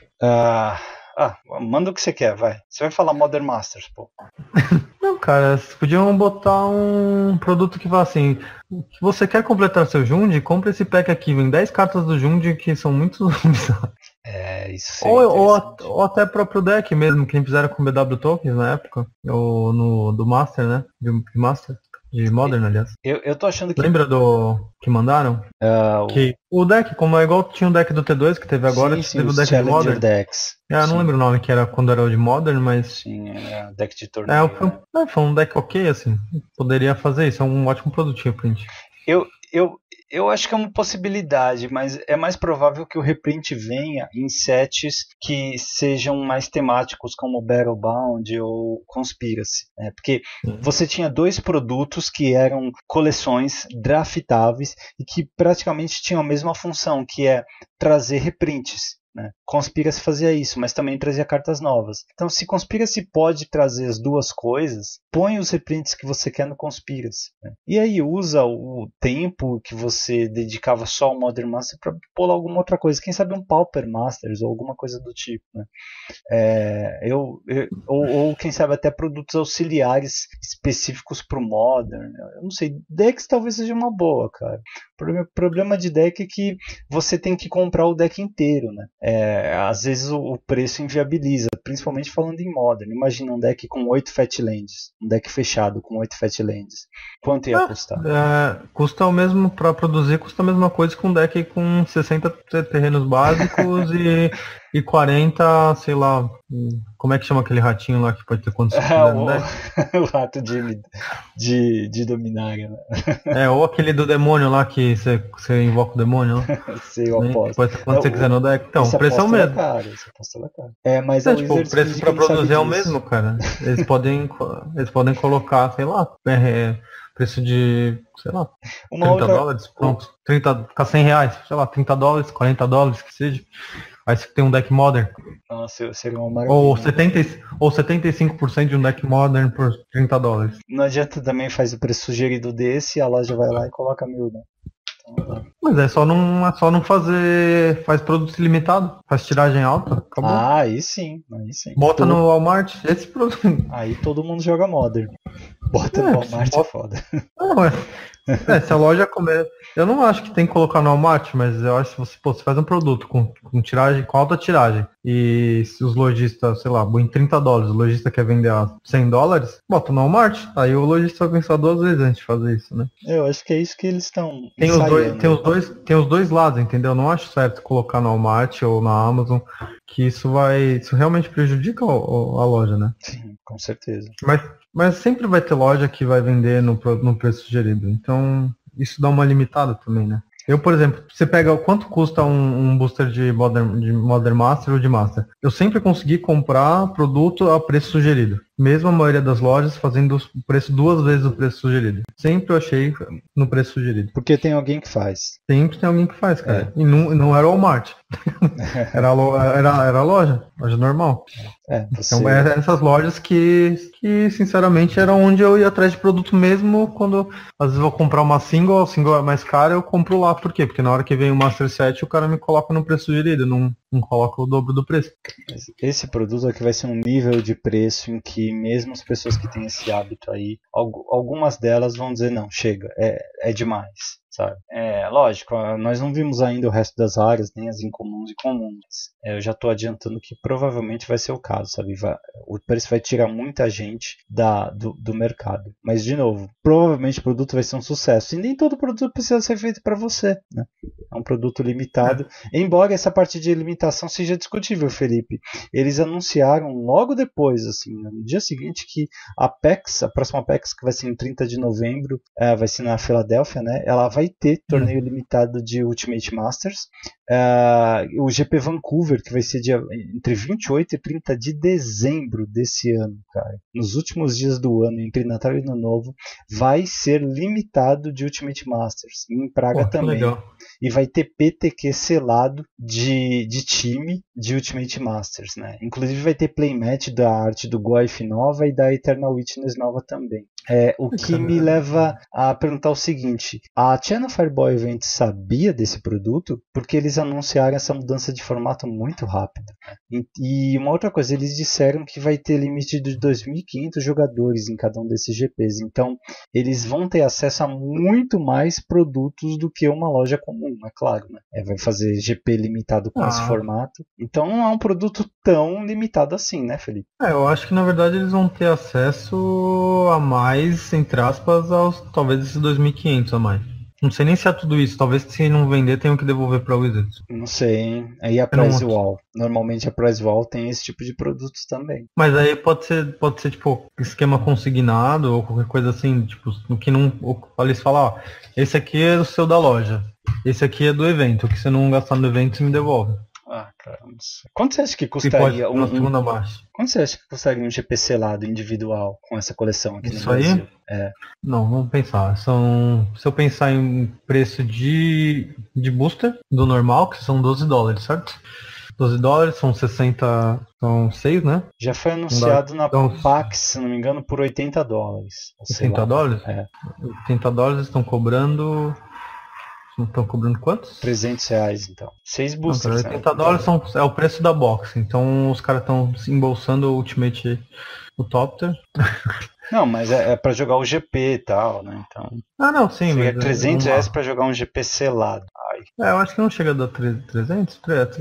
Manda o que você quer, vai. Você vai falar Modern Masters, pô. Não, cara, vocês podiam botar um produto que fala assim, se você quer completar seu Jund, compre esse pack aqui, vem 10 cartas do Jund que são muito bizarras. Isso ou até próprio deck mesmo, que fizeram com BW Tokens na época, ou do Master, né? De Master. De Modern, aliás. Eu tô achando que... Lembra do que mandaram? Que o deck, como é igual tinha o deck do T2 que teve agora, sim, teve o deck de Modern. Decks. Eu não lembro o nome que era quando era o de Modern, mas... Sim, deck de torneio. Foi um deck ok, assim. Poderia fazer isso, é um ótimo produto de reprint. Eu acho que é uma possibilidade, mas é mais provável que o reprint venha em sets que sejam mais temáticos, como Battlebound ou Conspiracy. Né? Porque você tinha 2 produtos que eram coleções draftáveis e que praticamente tinham a mesma função, que é trazer reprints. Né? Conspiracy fazia isso, mas também trazia cartas novas. Então, se Conspiracy pode trazer as duas coisas, põe os reprints que você quer no Conspiracy. Né? E aí usa o tempo que você dedicava só ao Modern Master para pôr alguma outra coisa. Quem sabe um Pauper Masters ou alguma coisa do tipo. Né? Ou quem sabe até produtos auxiliares específicos para o Modern. Eu não sei. Decks talvez seja uma boa, cara. O problema de deck é que você tem que comprar o deck inteiro, né? Às vezes o preço inviabiliza, principalmente falando em Modern. Imagina um deck com 8 Fat Lands, um deck fechado com 8 Fat Lands. Quanto ia custar? Custa o mesmo, para produzir, custa a mesma coisa que um deck com 60 terrenos básicos e 40, sei lá, como é que chama aquele ratinho lá que pode ter quantos no deck? O rato de Dominária, né? Ou aquele do demônio lá que você invoca o demônio lá. Sei, eu aposto. Pode ter quando você quiser no deck. Então, o preço é o mesmo. Mas o preço pra produzir é o mesmo, cara. Eles podem colocar, sei lá, preço de, sei lá, $30, pronto. Fica R$100, sei lá, $30, $40, que seja. Aí você tem um deck Modern. Nossa, seria uma maravilha. Ou 75% de um deck Modern por $30. Não adianta também faz o preço sugerido desse e a loja vai lá e coloca 1000, né? Mas é só não fazer. Faz produto ilimitado, faz tiragem alta, acabou. Aí sim. Bota no Walmart, esse produto. Aí todo mundo joga Modern. Bota no Walmart é foda. Se a loja comer. Eu não acho que tem que colocar no Walmart, mas eu acho que você faz um produto com tiragem, com alta tiragem. E se os lojistas, sei lá, põem $30, o lojista quer vender a $100, bota no Walmart. Aí o lojista vai pensar 2 vezes antes de fazer isso, né? Eu acho que é isso que eles estão. Tem os dois lados, entendeu? Eu não acho certo colocar no Walmart ou na Amazon, que isso realmente prejudica a loja, né? Sim, com certeza. Mas sempre vai ter loja que vai vender no preço sugerido. Então, isso dá uma limitada também, né? Eu, por exemplo, você pega quanto custa um booster de Modern Master ou de Master. Eu sempre consegui comprar produto a preço sugerido. Mesmo a maioria das lojas fazendo o preço 2 vezes o preço sugerido. Sempre eu achei no preço sugerido. Porque tem alguém que faz. Sempre tem alguém que faz, cara. E não era o Walmart. Era a loja normal. Então essas lojas que sinceramente era onde eu ia atrás de produto mesmo quando às vezes eu vou comprar uma single, a single é mais cara, eu compro lá. Por quê? Porque na hora que vem o Master 7 o cara me coloca no preço sugerido, não coloca o dobro do preço. Esse produto aqui vai ser um nível de preço em que mesmo as pessoas que têm esse hábito aí, algumas delas vão dizer não, chega, é demais. sabe? Lógico, nós não vimos ainda o resto das raras, nem as incomuns e comuns. Eu já tô adiantando que provavelmente vai ser o caso, sabe? O preço vai tirar muita gente do mercado. Mas, de novo, provavelmente o produto vai ser um sucesso. E nem todo produto precisa ser feito para você, né? É um produto limitado. Embora essa parte de limitação seja discutível, Felipe. Eles anunciaram logo depois, assim, no dia seguinte, que a próxima PAX, que vai ser em 30 de novembro, vai ser na Filadélfia, né? Ela vai ter torneio limitado de Ultimate Masters. O GP Vancouver, que vai ser entre 28 e 30 de dezembro desse ano, cara. Nos últimos dias do ano, entre Natal e Ano Novo, vai ser limitado de Ultimate Masters. Em Praga também. Legal. E vai ter PTQ selado de time de Ultimate Masters, né? Inclusive vai ter playmatch da arte do Goif nova e da Eternal Witness nova também. O que me leva a perguntar o seguinte: a Channel Fireball Event sabia desse produto? Porque eles anunciaram essa mudança de formato muito rápido. E uma outra coisa, eles disseram que vai ter limite de 2.500 jogadores em cada um desses GPs. Então, eles vão ter acesso a muito mais produtos do que uma loja comum, é claro, né? Vai fazer GP limitado com esse formato. Então, não é um produto tão limitado assim, né, Felipe? Eu acho que, na verdade, eles vão ter acesso a mais, entre aspas, talvez esses 2.500 a mais. Não sei nem se é tudo isso. Talvez se não vender, tenham que devolver para o Wizards. Não sei, hein? Aí a Prize Wall. Normalmente a Prize Wall tem esse tipo de produtos também. Mas aí pode ser tipo, esquema consignado ou qualquer coisa assim, tipo, no que não. Eles falam, esse aqui é o seu da loja. Esse aqui é do evento. O que você não gastar no evento, você me devolve. Cara, não sei. Quanto você acha que custaria Quanto você acha que custaria um GP selado individual com essa coleção aqui isso no Brasil? Aí? Não, vamos pensar. Se eu pensar em preço de booster do normal, que são $12, certo? $12 são 60, são 6, né? Já foi anunciado na PAX, se não me engano, por $80. $80? $80 estão cobrando. Não estão cobrando quantos? R$300, então. 6 boosters. $80 é o preço da box. Então os caras estão embolsando o Ultimate, o Topter. Não, mas é pra jogar o GP e tal, né? Então. Não, sim. Seria R$300 pra jogar um GP selado. Eu acho que não chega a dar 300?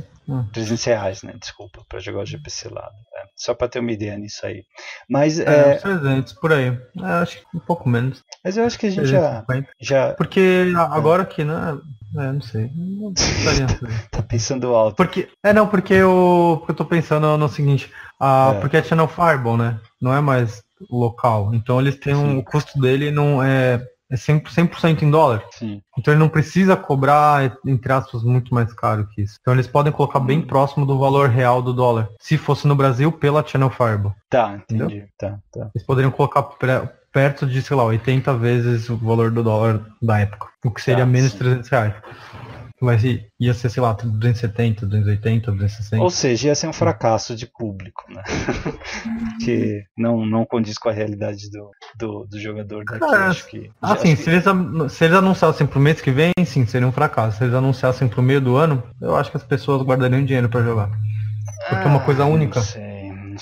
R$300, né? Desculpa, pra jogar o GP selado. Só pra ter uma ideia nisso aí. Mas uns 300, por aí. Acho que um pouco menos. Mas eu acho que a gente já... Porque agora aqui, né? Não sei. Não tá pensando alto. Porque eu tô pensando no seguinte. Porque a Channel Fireball, né? Não é mais local. Então eles têm o custo dele não é 100% em dólar. Sim. Então ele não precisa cobrar, entre aspas, muito mais caro que isso. Então eles podem colocar bem próximo do valor real do dólar. Se fosse no Brasil, pela Channel Fireball. Tá, entendi. Tá. Eles poderiam colocar perto de, sei lá, 80 vezes o valor do dólar da época. O que seria menos de R$300. Mas ia ser, sei lá, 270, 280, 260. Ou seja, ia ser um fracasso de público, né? Que não condiz com a realidade do jogador daqui. Acho que, se eles anunciassem pro mês que vem, sim, seria um fracasso. Se eles anunciassem pro meio do ano, eu acho que as pessoas guardariam dinheiro pra jogar. Porque é uma coisa única. Não sei.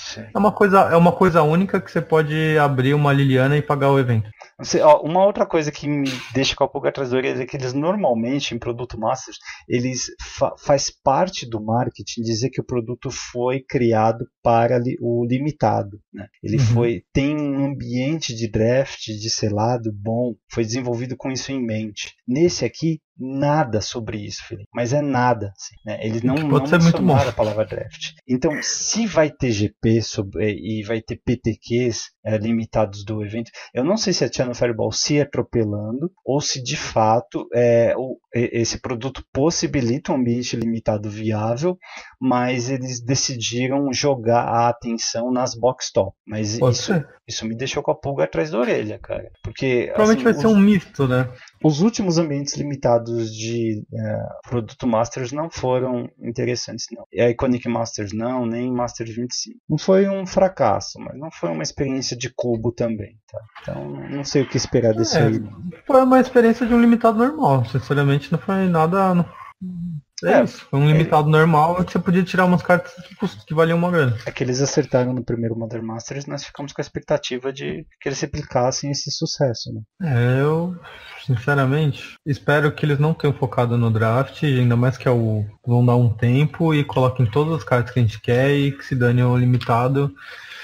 É uma coisa única que você pode abrir uma Liliana e pagar o evento. Uma outra coisa que me deixa com a pulga atrás da orelha é que eles normalmente, em produto Masters, eles faz parte do marketing dizer que o produto foi criado para o limitado, né? Ele tem um ambiente de draft, de selado bom, foi desenvolvido com isso em mente. Nesse aqui, nada sobre isso, Felipe. Mas é nada. Assim, né? Eles não mencionaram a palavra draft. Então, se vai ter GP e vai ter PTQs limitados do evento, eu não sei se a Channel Fireball se atropelando ou se de fato esse produto possibilita um ambiente limitado viável, mas eles decidiram jogar a atenção nas box top. Mas isso me deixou com a pulga atrás da orelha, cara. Porque provavelmente vai ser um misto, né? Os últimos ambientes limitados de produto Masters não foram interessantes, não. E a Iconic Masters não, nem Masters 25. Não foi um fracasso, mas não foi uma experiência de cubo também, tá? Então, não sei o que esperar desse aí. Foi uma experiência de um limitado normal. Sinceramente, não foi nada... É isso. Foi um limitado normal que você podia tirar umas cartas que valiam uma grana. É que eles acertaram no primeiro Modern Masters e nós ficamos com a expectativa de que eles replicassem esse sucesso, né? Eu, sinceramente, espero que eles não tenham focado no draft, ainda mais que vão dar um tempo e coloquem todas as cartas que a gente quer e que se dane o limitado.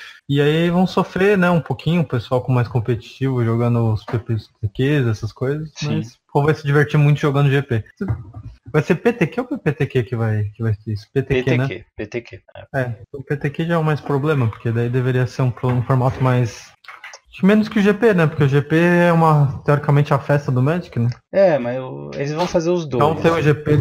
E aí vão sofrer, né, um pouquinho, o pessoal com mais competitivo, jogando os PPTQs, essas coisas, Sim. mas o povo vai se divertir muito jogando GP. Vai ser PTQ ou PPTQ que vai ter isso? PTQ, né? PTQ. O PTQ já é o mais problema, porque daí deveria ser um formato mais... Menos que o GP, né? Porque o GP é teoricamente a festa do Magic, né? Mas eles vão fazer os dois. Então tem um GP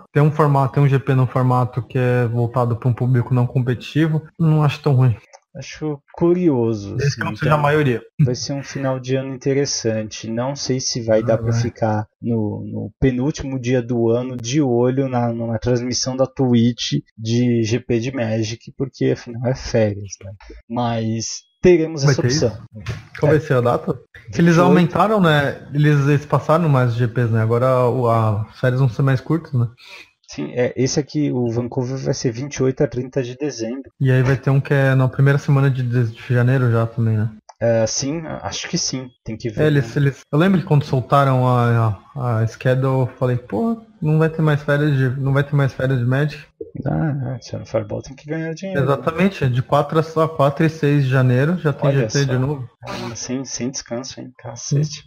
tem um GP num formato que é voltado para um público não competitivo, não acho tão ruim. Acho curioso. Desde que não seja a maioria. Vai ser um final de ano interessante. Não sei se vai dar para ficar no penúltimo dia do ano de olho numa transmissão da Twitch de GP de Magic, porque afinal é férias, né? Mas teremos essa opção. Qual vai ser a data? Eles aumentaram, né? Eles passaram mais GPs, né? Agora as férias vão ser mais curtas, né? Sim, esse aqui, o Vancouver, vai ser 28 a 30 de dezembro. E aí vai ter um que é na primeira semana de janeiro já também, né? Sim, acho que sim. Tem que ver. Eu lembro que quando soltaram a schedule, eu falei, pô, não vai ter mais férias de Magic. Se é no Fireball tem que ganhar dinheiro. Exatamente, de 4 e 6 de janeiro já tem GP de novo. Sem descanso, hein? Cacete.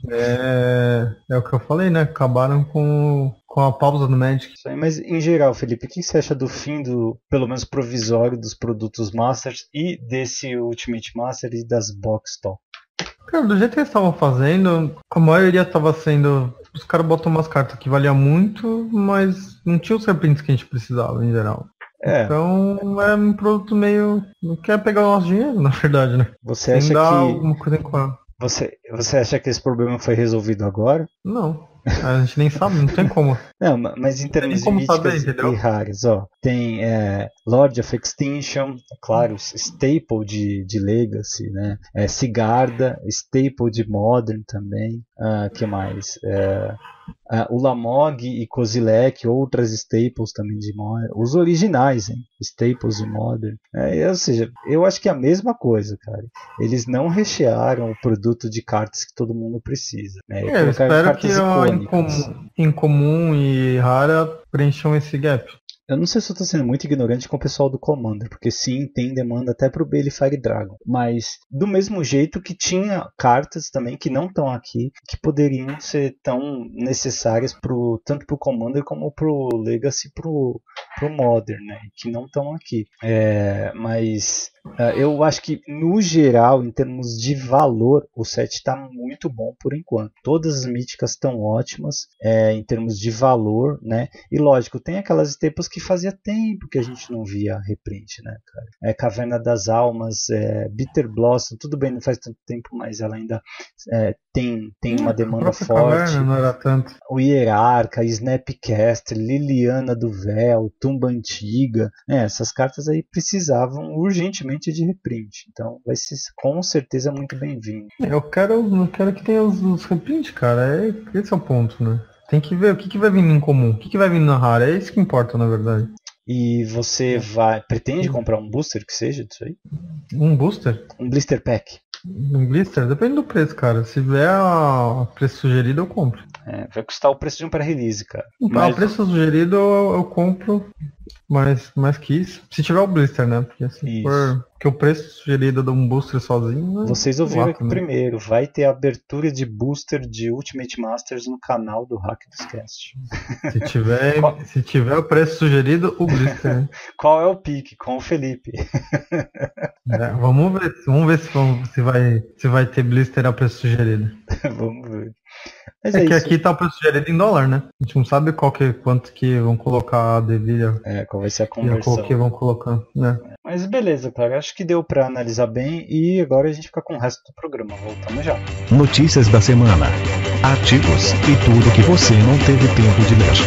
É o que eu falei, né? Acabaram com a pausa do Magic. Isso aí, mas em geral, Felipe, o que você acha do fim pelo menos provisório, dos produtos Masters e desse Ultimate Master e das Box Top? Cara, do jeito que eles estavam fazendo, a maioria estava sendo... Os caras botam umas cartas que valiam muito, mas não tinha os reprints que a gente precisava, em geral. Então é um produto meio... Não quer pegar o nosso dinheiro, na verdade, né? Você acha que... alguma coisa em qual? Você acha que esse problema foi resolvido agora? Não. A gente nem sabe, não tem como. Não, mas em termos de míticas e raras, tem Lord of Extinction, claro, Staple de Legacy, né? Sigarda, Staple de Modern também. Que mais? Ulamog e Kozilek, outras Staples também de Modern. Os originais, hein? Staples de Modern. Ou seja, eu acho que é a mesma coisa, cara. Eles não rechearam o produto de cartas que todo mundo precisa, né? Eu espero que incomum e rara preencham esse gap. Eu não sei se eu estou sendo muito ignorante com o pessoal do Commander, porque sim, tem demanda até para o Balefire Dragon. Mas do mesmo jeito que tinha cartas também que não estão aqui, que poderiam ser tão necessárias tanto para o Commander como para o Legacy e para o Modern, né? Que não estão aqui. Mas eu acho que no geral, em termos de valor, o set está muito bom por enquanto. Todas as míticas estão ótimas em termos de valor, né? E lógico, tem aquelas staples que fazia tempo que a gente não via reprint, né, cara? Caverna das Almas, Bitter Blossom, tudo bem, não faz tanto tempo, mas ela ainda tem uma demanda forte. Caverna não era tanto. O Hierarca, Snapcaster, Liliana do Véu, Tumba Antiga, essas cartas aí precisavam urgentemente de reprint, então vai ser com certeza muito bem-vindo. Eu quero que tenha os reprints, cara, esse é o ponto, né? Tem que ver o que vai vir em comum, o que vai vir na rara, é isso que importa, na verdade. E você pretende comprar um booster que seja disso aí? Um booster? Um blister pack? Um blister? Depende do preço, cara. Se tiver a preço sugerido, eu compro. Vai custar o preço de um pré-release, cara. O preço sugerido eu compro, mais que isso. Se tiver o blister, né? Porque assim, porque o preço sugerido de um booster sozinho... Vocês ouviram aqui primeiro. Vai ter abertura de booster de Ultimate Masters no canal do Hack dos Cast. Se tiver o preço sugerido, o blister. Né? Qual é o pique? Com o Felipe. Vamos ver se vai ter blister a preço sugerido. Vamos ver. Mas que aqui tá o preço sugerido em dólar, né? A gente não sabe quanto que vão colocar a devilha. Qual vai ser a conversão. Qual que vão colocar, né? Mas beleza, cara. Acho que deu pra analisar bem e agora a gente fica com o resto do programa. Voltamos já. Notícias da semana. Artigos e tudo que você não teve tempo de ler.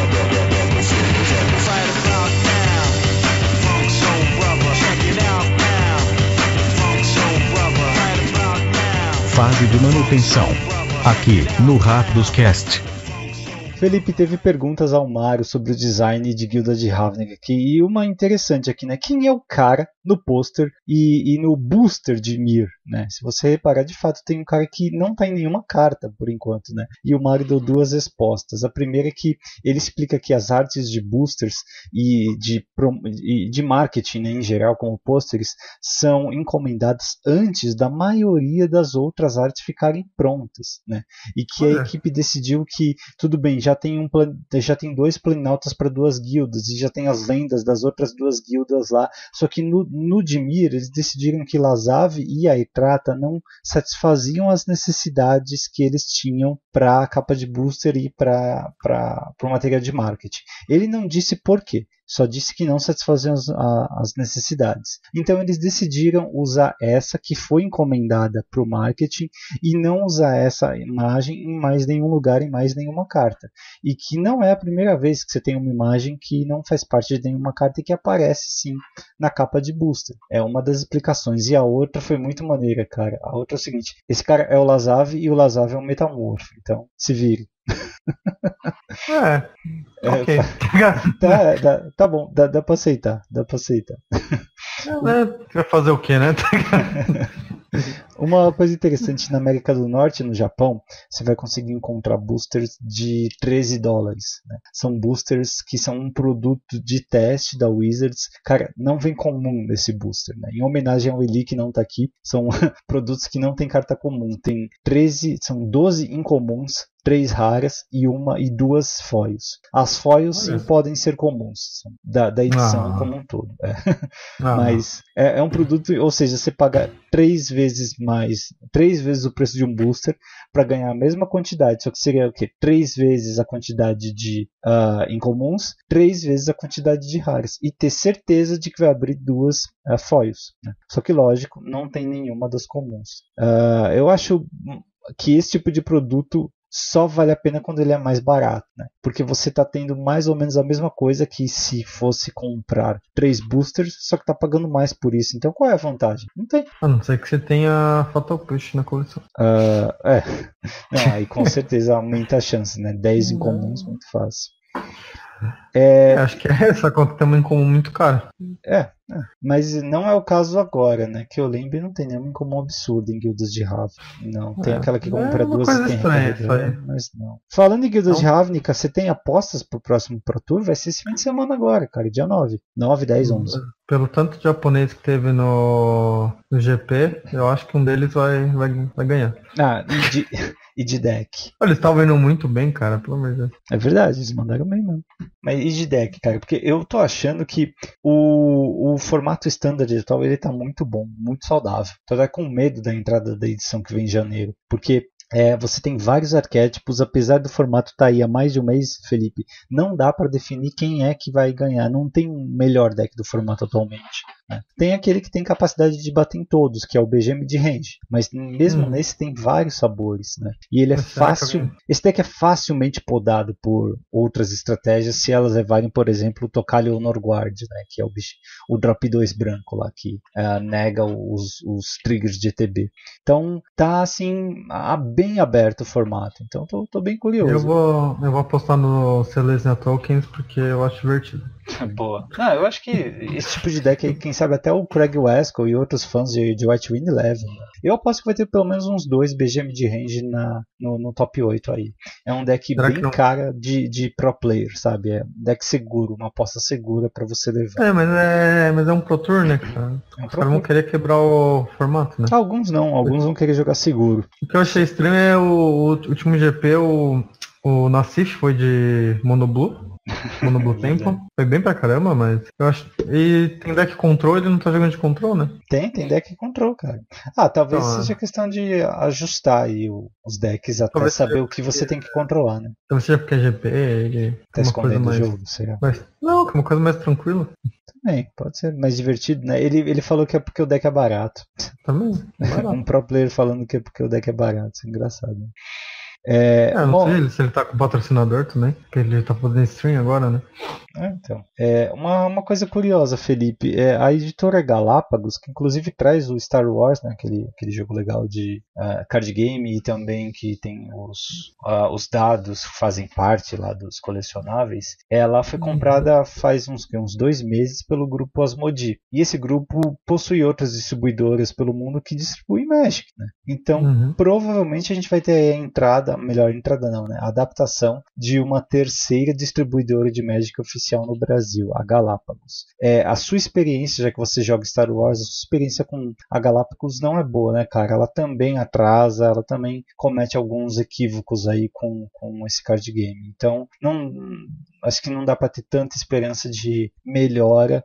Fase de manutenção. Aqui no Rápidos Cast. Felipe, teve perguntas ao Mário sobre o design de Guilda de Ravnica aqui, e uma interessante aqui, né? Quem é o cara no pôster e no booster de Mir, né? Se você reparar, de fato tem um cara que não tá em nenhuma carta por enquanto, né? E o Mário deu duas respostas. A primeira é que ele explica que as artes de boosters e de marketing, né, em geral, como pôsteres, são encomendadas antes da maioria das outras artes ficarem prontas, né? E que a equipe decidiu que tudo bem, já tem dois planinautas para duas guildas e já tem as lendas das outras duas guildas lá. Só que no Dimir eles decidiram que Lazav e a Etrata não satisfaziam as necessidades que eles tinham para a capa de booster e para o material de marketing. Ele não disse por quê. Só disse que não satisfaziam as necessidades. Então eles decidiram usar essa que foi encomendada para o marketing e não usar essa imagem em mais nenhum lugar, em mais nenhuma carta. E que não é a primeira vez que você tem uma imagem que não faz parte de nenhuma carta e que aparece sim na capa de booster. É uma das explicações. E a outra foi muito maneira, cara. A outra é o seguinte: esse cara é o Lazav e o Lazav é um metamorfo. Então se vire. Ok. Tá bom, dá pra aceitar. Vai fazer o que, né? Uma coisa interessante, na América do Norte e no Japão, você vai conseguir encontrar boosters de $13, né? São boosters que são um produto de teste da Wizards. Cara, não vem comum nesse booster, né? Em homenagem ao Eli, que não tá aqui, são produtos que não tem carta comum. São 12 incomuns, 3 raras e 2 foils. As foils sim podem ser comuns, da edição como um todo. Mas é um produto, ou seja, você paga 3 vezes o preço de um booster para ganhar a mesma quantidade, só que seria o quê? 3 vezes a quantidade de incomuns, 3 vezes a quantidade de raras, e ter certeza de que vai abrir 2 foils, né? Só que lógico, não tem nenhuma das comuns. Eu acho que esse tipo de produto só vale a pena quando ele é mais barato, né? Porque você está tendo mais ou menos a mesma coisa que se fosse comprar 3 boosters, só que está pagando mais por isso. Então qual é a vantagem? Não tem. A não ser que você tenha Fatal Push na coleção. Não, aí com certeza aumenta a chance, né? 10 incomuns, muito fácil. Acho que essa conta tem uma incomum muito cara. Mas não é o caso agora, né? Que eu lembre, não tem nenhuma incomum absurda em guildas de Ravnica. Não, tem aquela que compra duas e tem recarregador, mas não. Falando em guildas de Ravnica, você tem apostas pro próximo Pro Tour? Vai ser esse fim de semana agora, cara, dia 9, 10, 11. Pelo tanto de japonês que teve no GP, eu acho que um deles vai ganhar. E de deck. Eles estavam indo muito bem, cara, pelo amor de Deus. É verdade, eles mandaram bem mesmo. Mas e de deck, cara? Porque eu tô achando que o formato standard atual, ele tá muito bom, muito saudável. Tô até com medo da entrada da edição que vem em janeiro. Porque você tem vários arquétipos, apesar do formato estar aí há mais de um mês, Felipe, não dá para definir quem é que vai ganhar. Não tem um melhor deck do formato atualmente, né? Tem aquele que tem capacidade de bater em todos, que é o BGM de range, mas mesmo nesse tem vários sabores, né? E ele é fácil. Esse deck é facilmente podado por outras estratégias se elas levarem, por exemplo, o Tocalho Norguard, né? Que é o drop 2 branco lá, que nega os triggers de ETB. Então tá assim bem aberto o formato, então tô bem curioso. Eu vou apostar no Selesnya Tokens porque eu acho divertido. Boa. Não, eu acho que esse tipo de deck aí, quem sabe até o Craig Wescoll e outros fãs de White Wind levam. Eu aposto que vai ter pelo menos uns 2 BGM de range no top 8 aí. É um deck bem cara de pro player, sabe? É um deck seguro, uma aposta segura pra você levar. Mas é um Pro Tour, né, cara? Os caras vão querer quebrar o formato, né? Alguns não, alguns vão querer jogar seguro. O que eu achei estranho é o último GP, o Nassif foi de Monoblue. Monoblue Temple. Foi bem pra caramba, mas eu acho. E tem deck control, ele não tá jogando de control, né? Tem deck control, cara. Talvez seja questão de ajustar aí os decks até talvez saber o que você tem que controlar, né? Talvez seja porque é GP, ele tá escondendo o jogo, será? Não, que é uma coisa mais tranquila. Também, pode ser mais divertido, né? Ele falou que é porque o deck é barato. Também. Um pro player falando que é porque o deck é barato, isso é engraçado, né? Não Bom, sei se ele tá com patrocinador também, porque ele tá fazendo stream agora, né? então, uma coisa curiosa, Felipe, a editora Galápagos, que inclusive traz o Star Wars, né, aquele jogo legal de card game, e também que tem os dados que fazem parte lá dos colecionáveis, ela foi comprada faz uns 2 meses pelo grupo Asmodee. E esse grupo possui outras distribuidoras pelo mundo que distribuem Magic, né? Então, provavelmente a gente vai ter a adaptação de uma terceira distribuidora de Magic oficial no Brasil, a Galápagos. A sua experiência, já que você joga Star Wars, a sua experiência com a Galápagos não é boa, né, cara? Ela também atrasa, ela também comete alguns equívocos aí com esse card game. Então, acho que não dá para ter tanta esperança de melhora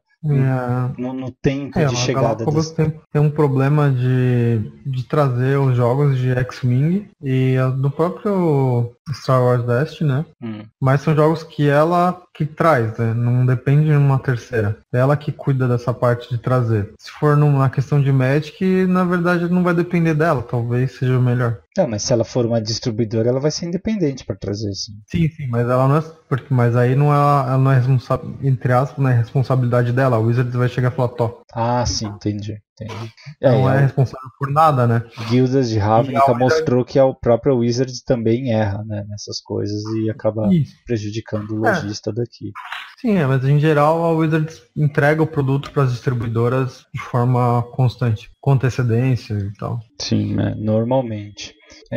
no tempo de chegada. A Galápagos tem um problema de trazer os jogos de X-Wing e do próprio Star Wars Destiny, né? Mas são jogos que ela que traz, né? Não depende de uma terceira. É ela que cuida dessa parte de trazer. Se for numa questão de Magic, na verdade não vai depender dela, talvez seja o melhor. Mas se ela for uma distribuidora, ela vai ser independente para trazer isso. Sim, mas ela não é. Mas aí ela não é entre aspas, não é responsabilidade dela. A Wizards vai chegar e falar, tó. Sim, entendi. Não é responsável por nada, né? Guildas de Ravnica mostrou que a própria Wizards também erra, né, nessas coisas e acaba prejudicando o lojista daqui. Sim, mas em geral a Wizards entrega o produto para as distribuidoras de forma constante, com antecedência e tal. Sim, né, normalmente.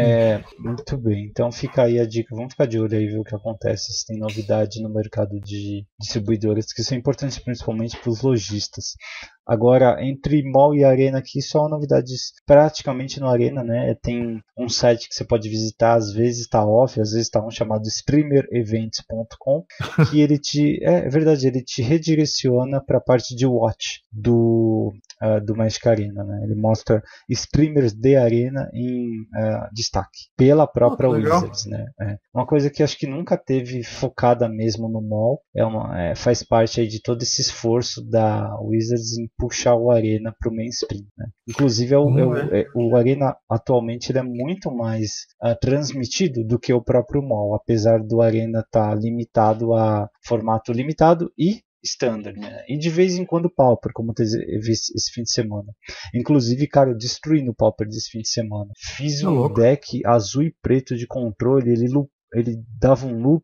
Muito bem, então fica aí a dica, vamos ficar de olho aí ver o que acontece, se tem novidade no mercado de distribuidoras, que são importantes principalmente para os lojistas. Agora, entre mall e arena aqui, só novidades praticamente no arena, né? Tem um site que você pode visitar, às vezes está off, às vezes está on, chamado streamerevents.com, que ele ele te redireciona para a parte de watch do Magic Arena, né? Ele mostra streamers de arena em destaque pela própria Wizards, né? Uma coisa que acho que nunca teve focada mesmo no mall, faz parte aí de todo esse esforço da Wizards em puxar o Arena para o mainstream, né? Inclusive o Arena atualmente ele é muito mais transmitido do que o próprio mall, apesar do Arena estar limitado a formato limitado e standard, né? E de vez em quando Pauper, como teve esse fim de semana. Inclusive, cara, eu destruí no Pauper desse fim de semana. Fiz um deck azul e preto de controle, ele dava um loop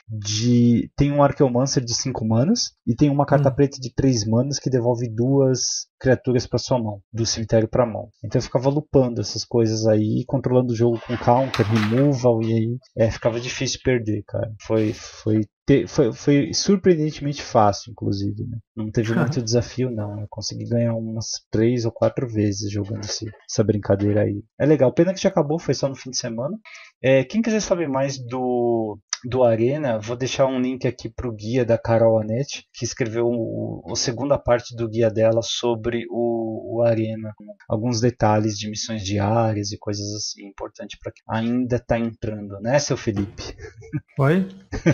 tem um Archaeomancer de 5 manas e tem uma carta preta de 3 manas que devolve 2 criaturas para sua mão, do cemitério para mão. Então eu ficava lupando essas coisas aí, controlando o jogo com counter, removal, e aí ficava difícil perder, cara. Foi surpreendentemente fácil, inclusive, né? Não teve muito desafio, não. Eu consegui ganhar umas 3 ou 4 vezes jogando essa brincadeira aí. É legal. Pena que já acabou, foi só no fim de semana. Quem quiser saber mais do Arena, vou deixar um link aqui pro guia da Carol Anete, que escreveu a segunda parte do guia dela sobre o Arena, com alguns detalhes de missões diárias e coisas assim, importante para quem ainda tá entrando, né, seu Felipe? Oi?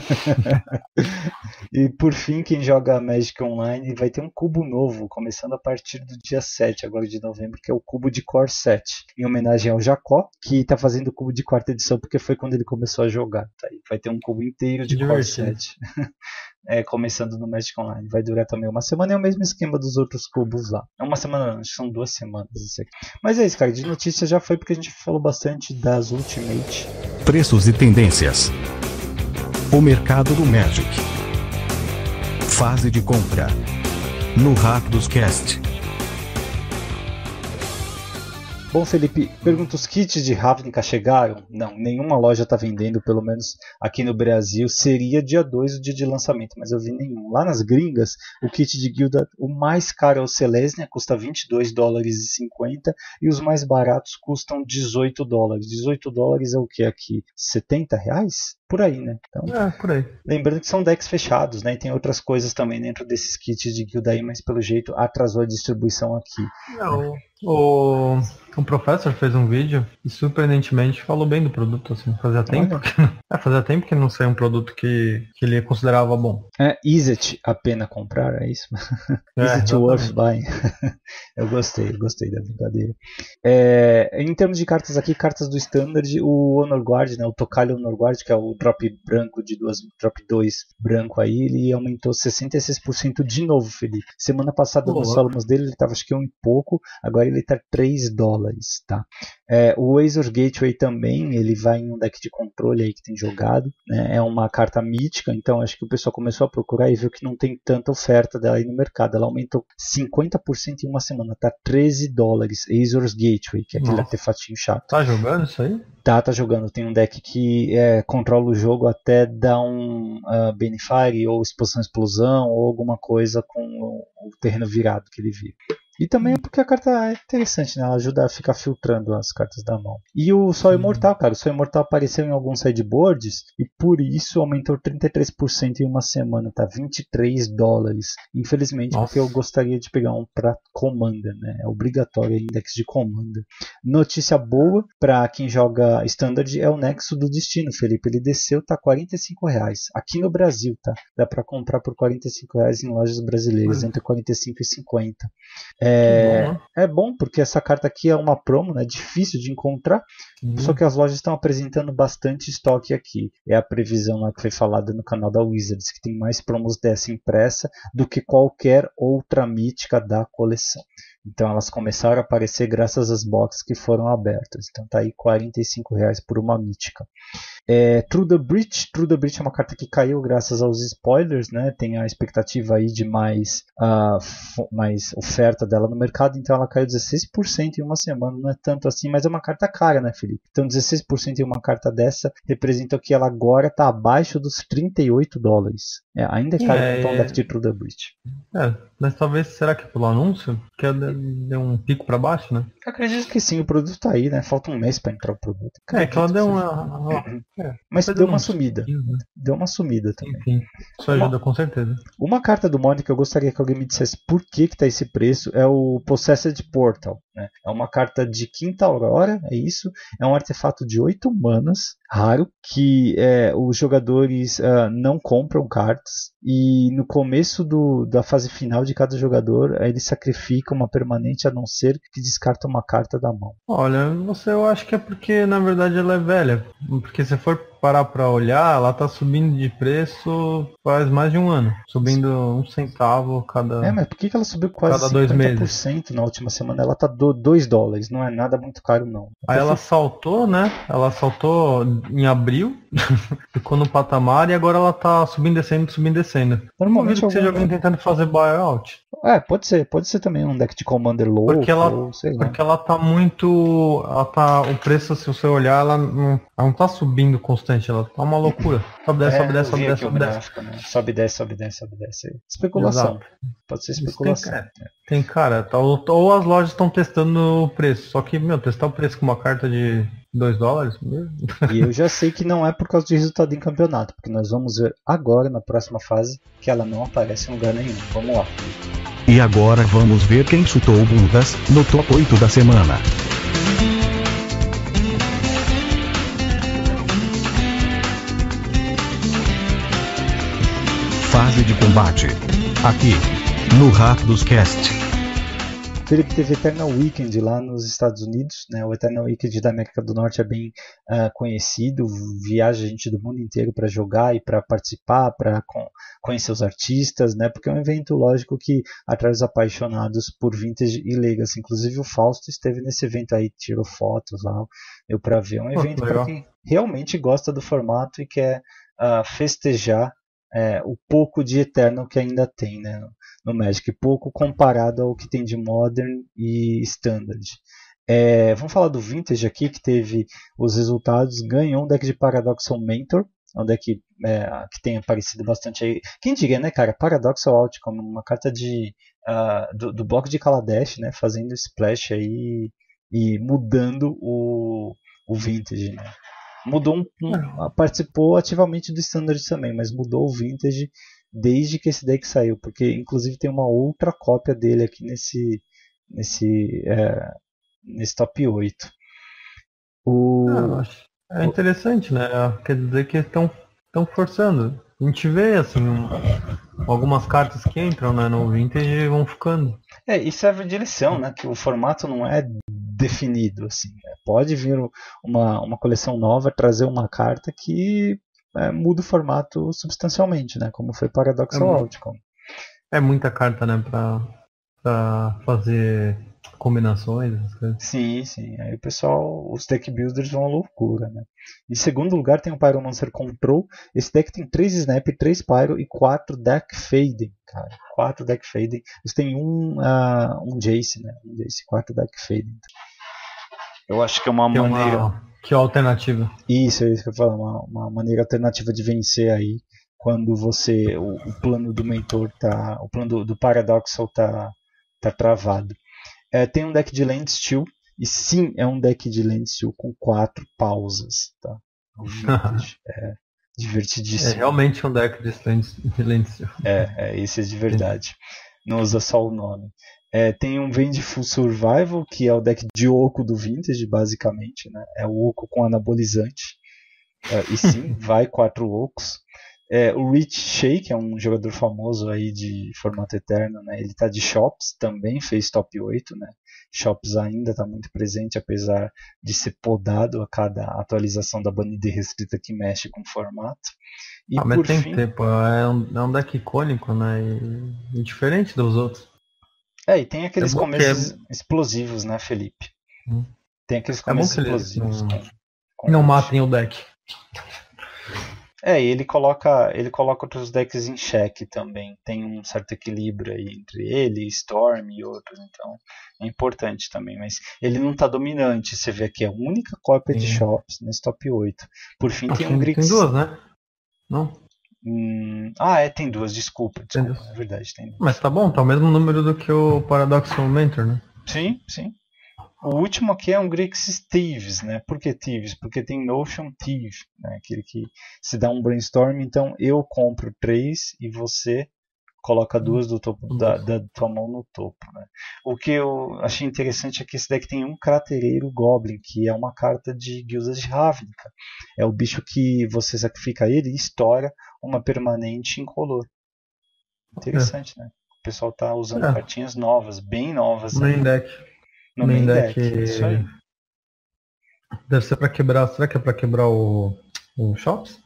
E por fim, quem joga Magic Online vai ter um cubo novo, começando a partir do dia 7 agora de novembro, que é o cubo de Core 7, em homenagem ao Jacó, que está fazendo o cubo de quarta edição, porque foi quando ele começou a jogar. Tá aí. Vai ter um cubo inteiro de Core 7. Começando no Magic Online. Vai durar também uma semana, é o mesmo esquema dos outros cubos lá. É uma semana não, acho que são 2 semanas isso aqui. Mas é isso, cara, de notícia já foi porque a gente falou bastante das Ultimate. Preços e tendências. O mercado do Magic. Fase de compra. No Rakdos Cast. Bom, Felipe, pergunta, os kits de Ravnica chegaram? Não, nenhuma loja está vendendo, pelo menos aqui no Brasil. Seria dia 2 o dia de lançamento, mas eu vi nenhum. Lá nas gringas, o kit de guilda, o mais caro é o Selesnya, custa $22,50 e os mais baratos custam $18. $18 é o que aqui? R$70? Por aí, né? Então, por aí. Lembrando que são decks fechados, né? E tem outras coisas também dentro desses kits de guilda aí, mas pelo jeito atrasou a distribuição aqui. Não, o professor fez um vídeo e surpreendentemente falou bem do produto, assim, fazia tempo. Fazia tempo que não saiu um produto que ele considerava bom. Is it a pena comprar? É isso? Is it worth Exatamente. buying? Eu gostei da brincadeira. Em termos de cartas aqui, cartas do Standard, o Honor Guard, né, o Tocalho Honor Guard, que é o drop branco drop 2 branco aí, ele aumentou 66% de novo, Felipe. Semana passada Pô, nos fóruns dele ele estava acho que 1 e pouco, agora ele está $3, tá? O Azor Gateway também, ele vai em um deck de controle aí que tem jogado, né? É uma carta mítica, então acho que o pessoal começou a procurar e viu que não tem tanta oferta dela aí no mercado. Ela aumentou 50% em uma semana, tá $13. Azor's Gateway, que é aquele artefatinho chato. Tá jogando isso aí? Tá jogando. Tem um deck que controla o jogo até dar um Benefire ou explosão ou alguma coisa com o terreno virado que ele vira. E também é porque a carta é interessante, né? Ela ajuda a ficar filtrando as cartas da mão. E o Sol Imortal, cara. O Sol Imortal apareceu em alguns sideboards e por isso aumentou 33% em uma semana, tá? $23. Infelizmente, porque eu gostaria de pegar um pra Commander, né? É obrigatório index de Commander. Notícia boa para quem joga Standard é o Nexo do Destino, Felipe. Ele desceu, tá R$45. Aqui no Brasil, tá? Dá para comprar por R$45 em lojas brasileiras, entre 45 e 50. É bom porque essa carta aqui é uma promo, né? Difícil de encontrar, só que as lojas estão apresentando bastante estoque aqui. É a previsão lá que foi falada no canal da Wizards, que tem mais promos dessa impressa do que qualquer outra mítica da coleção. Então elas começaram a aparecer graças às boxes que foram abertas. Então tá aí R$45 por uma mítica. Through the Breach é uma carta que caiu graças aos spoilers, né? Tem a expectativa aí de mais oferta dela no mercado, então ela caiu 16% em uma semana, não é tanto assim, mas é uma carta cara, né, Felipe? Então 16% em uma carta dessa representa que ela agora está abaixo dos $38. Ainda é caro comprar um deck de Through the Breach. Mas talvez, será que é pelo anúncio? Que deu um pico para baixo, né? Eu acredito que sim, o produto tá aí, né? Falta um mês para entrar o produto. Que ela deu uma... Mas deu uma sumida. Né? Deu uma sumida também. Enfim, isso ajuda com certeza. Uma carta do Modern que eu gostaria que alguém me dissesse por que tá esse preço é o Possessed Portal. Né? É uma carta de quinta aurora, é isso. É um artefato de 8 manas, raro, que os jogadores não compram cartas. E no começo da fase final de cada jogador, ele sacrifica uma permanente a não ser que descarta uma carta da mão. Olha, eu acho que é porque na verdade ela é velha. Porque se for parar pra olhar, ela tá subindo de preço faz mais de um ano. Subindo 1 centavo cada... mas por que ela subiu quase cada 2 meses? Na última semana? Ela tá $2, não é nada muito caro não. Aí ela saltou, né? Ela saltou em abril, ficou no patamar e agora ela tá subindo, descendo. Normalmente que seja alguém tentando fazer buyout. Pode ser também um deck de Commander low. Porque ela tá muito... o preço, se você olhar, ela não tá subindo constante, ela tá uma loucura. Sobe, desce, sobe, desce, sobe, desce, sobe, desce. Gráfico, né? Sobe, desce. Especulação. Exato. Pode ser especulação. Tem cara, ou as lojas estão testando o preço, só que, testar o preço com uma carta de $2 mesmo. E eu já sei que não é por causa de resultado em campeonato, porque nós vamos ver agora, na próxima fase, que ela não aparece em lugar nenhum. Vamos lá. E agora vamos ver quem chutou bundas no top 8 da semana. Fase de combate. Aqui, no Rápidos Cast. Felipe, teve Eternal Weekend lá nos Estados Unidos, né? O Eternal Weekend da América do Norte é bem conhecido, viaja gente do mundo inteiro para jogar e para participar, para conhecer os artistas, né? Porque é um evento, lógico, que atrai os apaixonados por Vintage e Legacy. Inclusive o Fausto esteve nesse evento aí, tirou fotos lá, deu para ver. É um evento para quem realmente gosta do formato e quer festejar o pouco de Eternal que ainda tem, né, no Magic, pouco comparado ao que tem de Modern e Standard. Vamos falar do Vintage aqui, que teve os resultados, ganhou um deck de Paradoxal Mentor, um deck que tem aparecido bastante aí. Quem diria, né, cara, Paradoxal Outcome, uma carta do bloco de Kaladesh, né, fazendo splash aí e mudando o Vintage, né. Participou ativamente do Standard também, mas mudou o Vintage desde que esse deck saiu, porque inclusive tem uma outra cópia dele aqui nesse top 8. É interessante, né? Quer dizer que estão forçando. A gente vê, assim, algumas cartas que entram, né, no Vintage e vão ficando. E serve de lição, né? Que o formato não é definido, assim. Pode vir uma coleção nova trazer uma carta que muda o formato substancialmente, né? Como foi Paradoxal Outcome. É muita carta, né, pra fazer combinações, essas coisas. Sim, sim. Aí o pessoal, os deck builders vão à loucura, né? Em segundo lugar tem o Pyromancer Control. Esse deck tem 3 Snap, 3 Pyro e 4 Deck Fading, cara. 4 Deck Fading. Eles têm um Jace, né? Um Jace, 4 Deck Fading. Eu acho que é uma maneira... Que é a alternativa. Isso, é isso que eu ia falar. Uma maneira alternativa de vencer aí. Quando você... O plano do mentor tá... O plano do Paradoxal tá travado. Tem um deck de Land Steel. E sim, é um deck de Land Steel com 4 pausas. Tá? O Vintage. Divertidíssimo. É realmente um deck de Land Steel. Esse é de verdade. Não usa só o nome. Tem um Vengeful Survival, que é o deck de Oco do Vintage, basicamente. Né? É o Oco com anabolizante. E sim, vai 4 Ocos. O Rich Shake é um jogador famoso aí de formato eterno, né? Ele tá de Shops, também fez top 8, né? Shops ainda está muito presente, apesar de ser podado a cada atualização da banida e restrita que mexe com o formato. E mas por tem fim, que ter, pô. É um deck icônico, né? E diferente dos outros. e tem aqueles começos explosivos, né, Felipe? Tem aqueles começos explosivos. Não matem o deck. Ele coloca outros decks em xeque também. Tem um certo equilíbrio aí entre ele, Storm e outros. Então é importante também. Mas ele não está dominante. Você vê aqui a única cópia de Shops nesse top 8. Por fim tem um Grix. Tem duas, né? Não? Tem duas. Desculpa. É verdade, tem duas. Mas tá bom, tá o mesmo número do que o Paradoxal Mentor, né? Sim, sim. O último aqui é um Grixis Thieves, né? Por que Thieves? Porque tem Notion Thief, né? Aquele que se dá um brainstorm, então eu compro 3 e você coloca 2 do topo da tua mão no topo, né? O que eu achei interessante é que esse deck tem um Cratereiro Goblin, que é uma carta de Guildas de Ravnica. É o bicho que você sacrifica ele e estoura uma permanente incolor. Interessante, né? O pessoal tá usando cartinhas novas, bem novas. Main deck. No main deck. Isso aí. Deve ser pra quebrar. Será que é pra quebrar o Shops?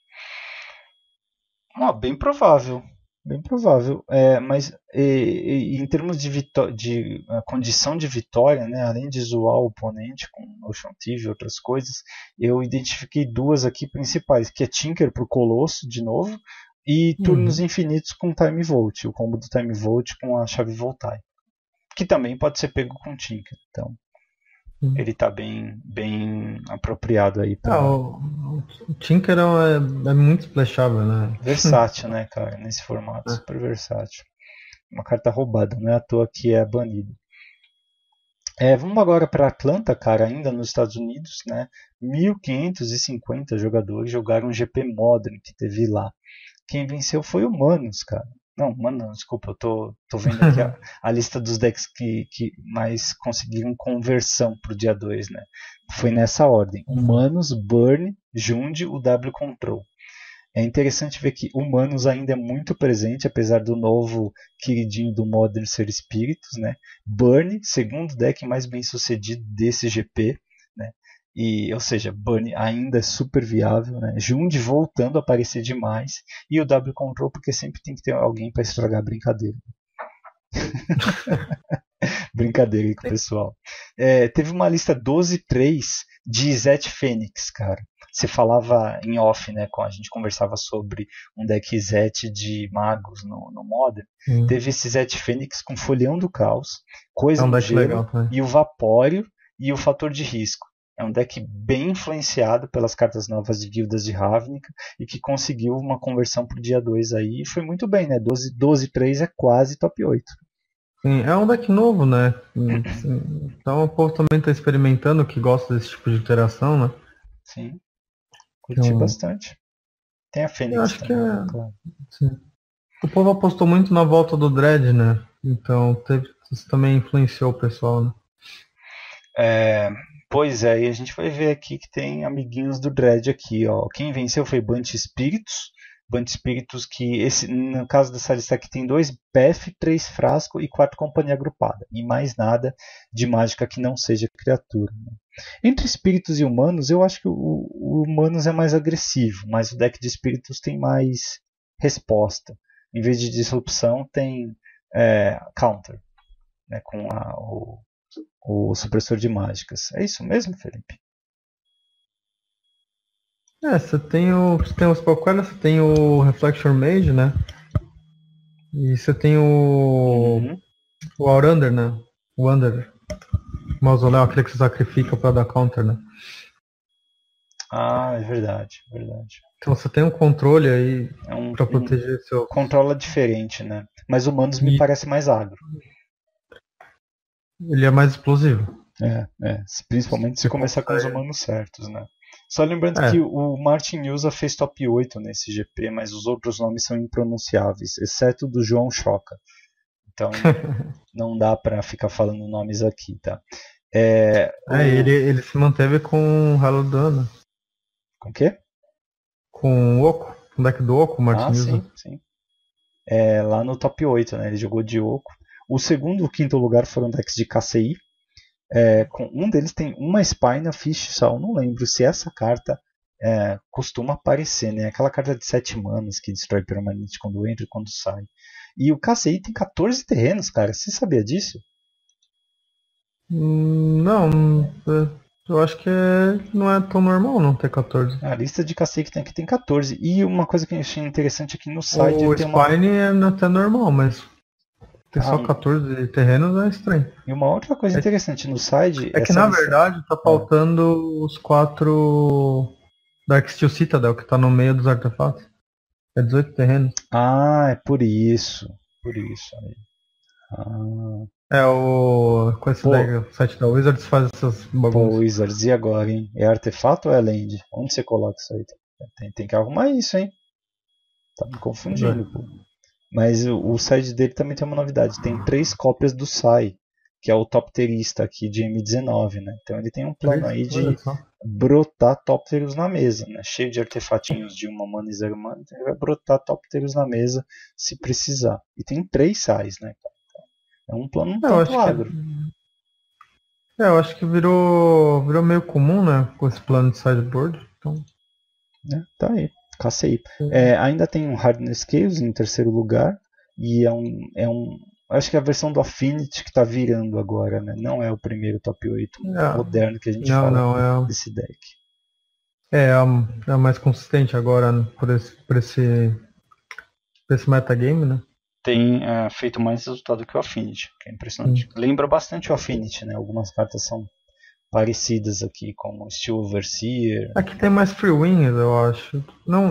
Bem provável. Bem provável. Mas em termos de condição de vitória, né, além de zoar o oponente com Ocean Thief e outras coisas, eu identifiquei duas aqui principais, que é Tinker pro Colosso, de novo, e turnos infinitos com Time Volt, o combo do Time Volt com a chave Voltai. Que também pode ser pego com Tinker. Então, ele está bem apropriado aí para... o Tinker é muito splashável, né? Versátil, né, cara, nesse formato. Super versátil. Uma carta roubada, não é à toa que é banido. Vamos agora para Atlanta, cara, ainda nos Estados Unidos, né? 1.550 jogadores jogaram GP Modern que teve lá. Quem venceu foi o Manus, cara. Não, mano, desculpa, eu tô vendo aqui a lista dos decks que mais conseguiram conversão pro dia 2, né? Foi nessa ordem. Humanos, Burn, Jund, o W Control. É interessante ver que Humanos ainda é muito presente, apesar do novo queridinho do Modern ser Espíritos, né? Burn, segundo deck mais bem sucedido desse GP, né? Ou seja, Burn ainda é super viável, né? Jund voltando a aparecer demais, e o W Control porque sempre tem que ter alguém para estragar a brincadeira. Brincadeira aí com o pessoal. Teve uma lista 12-3 de Zet Fênix, cara. Você falava em off, né? A gente conversava sobre um deck Zet de magos no Modern. Teve esse Zet Fênix com Folhão do Caos, Coisa no Gelo, legal, e o Vapório e o Fator de Risco. É um deck bem influenciado pelas cartas novas de Guildas de Ravnica e que conseguiu uma conversão pro dia 2 aí e foi muito bem, né? 12-3 é quase top 8. Sim, é um deck novo, né? Então o povo também está experimentando, que gosta desse tipo de interação, né? Sim, curti bastante. Tem a Fênix eu acho também, que claro. Sim. O povo apostou muito na volta do Dread, né? Então isso também influenciou o pessoal, né? Pois é, e a gente vai ver aqui que tem amiguinhos do Dredd aqui, ó. Quem venceu foi Bunt Spiritus. Bunt Spiritus que, no caso dessa lista aqui, tem 2 PF, 3 frasco e 4 companhia agrupada. E mais nada de mágica que não seja criatura. Né? Entre espíritos e humanos, eu acho que o humanos é mais agressivo, mas o deck de espíritos tem mais resposta. Em vez de disrupção, tem counter, né, com o supressor de mágicas. É isso mesmo, Felipe? Você tem os Spellqueller, você tem o Reflection Mage, né? E você tem o Outlander, né? O Wanderer. O mausoléu, aquele que você sacrifica pra dar counter, né? Ah, é verdade, verdade. Então você tem um controle aí pra proteger seu... Controla diferente, né? Mas humanos me parece mais agro. Ele é mais explosivo. Principalmente se começar com os humanos certos, né? Só lembrando que o Martin Usa fez top 8 nesse GP, mas os outros nomes são impronunciáveis, exceto o do João Choca. Então não dá pra ficar falando nomes aqui, tá? Ele se manteve com o Halo Dana. Com o quê? Com o Oco, com o deck do Oco, o Martin Usa. Sim. Lá no top 8, né? Ele jogou de Oco. O segundo e o quinto lugar foram decks de KCI. Um deles tem uma Spina Fish só. Eu não lembro se essa carta costuma aparecer, né? Aquela carta de 7 manas que destrói permanente quando entra e quando sai. E o KCI tem 14 terrenos, cara. Você sabia disso? Não, eu acho que não é tão normal não ter 14. A lista de KCI que tem aqui tem 14. E uma coisa que eu achei interessante aqui no site... O Spine é até normal, mas ter só 14 terrenos é estranho. E uma outra coisa interessante no site... É que na verdade tá faltando os 4 Darksteel Citadel, que tá no meio dos artefatos. É 18 terrenos. Ah, é por isso. Por isso aí. Com esse daí, o site da Wizards faz essas bagunças. Pô, Wizards, e agora, hein? É artefato ou é land? Onde você coloca isso aí? Tem que arrumar isso, hein? Tá me confundindo, pô. Mas o site dele também tem uma novidade. Tem 3 cópias do Sai, que é o Topterista aqui de M19, né? Então ele tem um plano aí de brotar Topteros na mesa, né? Cheio de artefatinhos de 1 mana e 0 mana. Então ele vai brotar Topteros na mesa se precisar. E tem 3 Sais, né? É um plano um tanto agro. Eu acho que virou meio comum, né? Com esse plano de sideboard. Então... tá aí. KCI. Ainda tem um Hardness Chaos em terceiro lugar. E acho que é a versão do Affinity que está virando agora, né? Não é o primeiro top 8 moderno que a gente fala desse deck. É a mais consistente agora, né? por esse metagame, né? Tem feito mais resultado que o Affinity, que é impressionante. Lembra bastante o Affinity, né? Algumas cartas são parecidas aqui, como o Steel Overseer. Aqui tem mais free wins, eu acho. Não.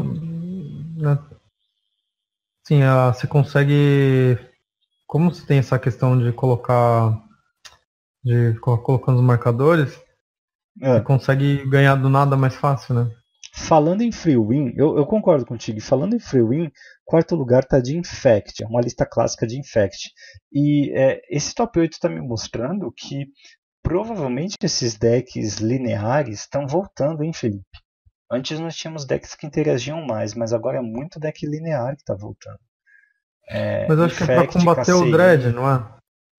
Sim, você consegue. Como você tem essa questão de colocar. Colocando os marcadores, você consegue ganhar do nada mais fácil, né? Falando em free win, eu concordo contigo. Falando em free win, quarto lugar está de Infect, é uma lista clássica de Infect. E esse top 8 está me mostrando que provavelmente esses decks lineares estão voltando, hein, Felipe? Antes nós tínhamos decks que interagiam mais, mas agora é muito deck linear que está voltando. Mas acho que é para combater o Dredd, não é?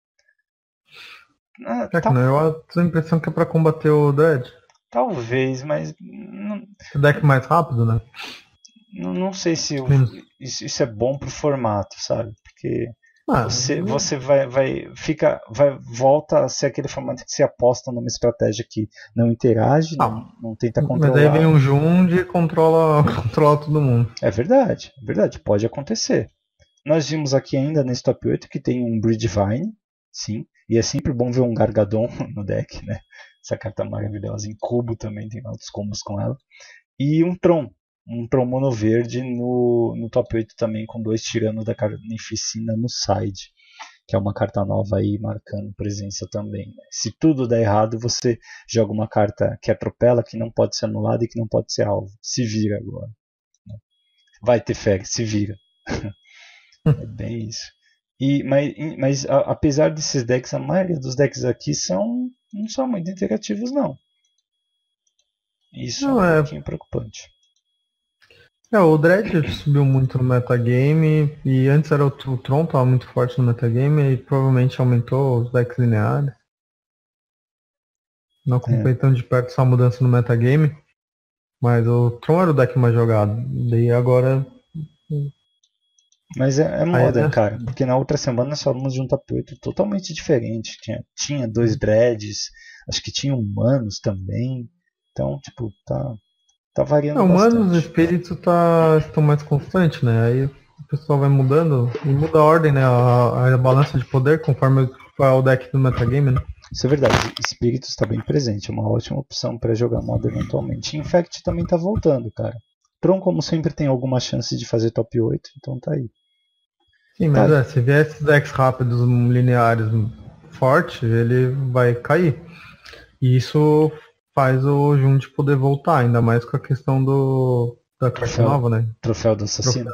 Eu tenho a impressão que é para combater o Dredd. Talvez, mas... O deck mais rápido, né? Não sei se isso é bom pro formato, sabe? Porque você volta a ser aquele formato que você aposta numa estratégia que não interage, não tenta controlar. Mas aí vem um Jund e controla todo mundo. É verdade, pode acontecer. Nós vimos aqui ainda nesse top 8 que tem um Bridgevine, sim, e é sempre bom ver um Gargadon no deck, né? Essa carta maravilhosa. Em cubo também tem altos combos com ela. E um Tron mono verde no top 8 também, com 2 tiranos da Carnificina no side, que é uma carta nova aí marcando presença também, né? Se tudo der errado, você joga uma carta que atropela, que não pode ser anulada e que não pode ser alvo. Se vira agora, né? Vai ter fé, se vira. É bem isso. Mas apesar desses decks, a maioria dos decks aqui não são muito interativos, não. Isso Não, é um pouquinho preocupante. O Dredd subiu muito no metagame e antes era o Tron, tava muito forte no metagame e provavelmente aumentou os decks lineares. Não acompanhei tanto de perto essa mudança no metagame, mas o Tron era o deck mais jogado. Daí agora. Mas é Modern, né? cara, porque na outra semana nós falamos de um top 8 totalmente diferente. Tinha 2 Dreads, acho que tinha humanos também. Então, tipo, tá variando Humanos e bastante. espíritos estão mais constantes, né? Aí o pessoal vai mudando e muda a ordem, né? A balança de poder conforme qual é o deck do metagame, né? Isso é verdade, Espíritos está bem presente, é uma ótima opção para jogar Modern atualmente. Infect também tá voltando, cara. Tron, como sempre, tem alguma chance de fazer top 8, então tá aí. Sim, mas se vier esses decks rápidos, lineares, forte, ele vai cair. E isso faz o Jund poder voltar, ainda mais com a questão da carta nova, né? Troféu do assassino.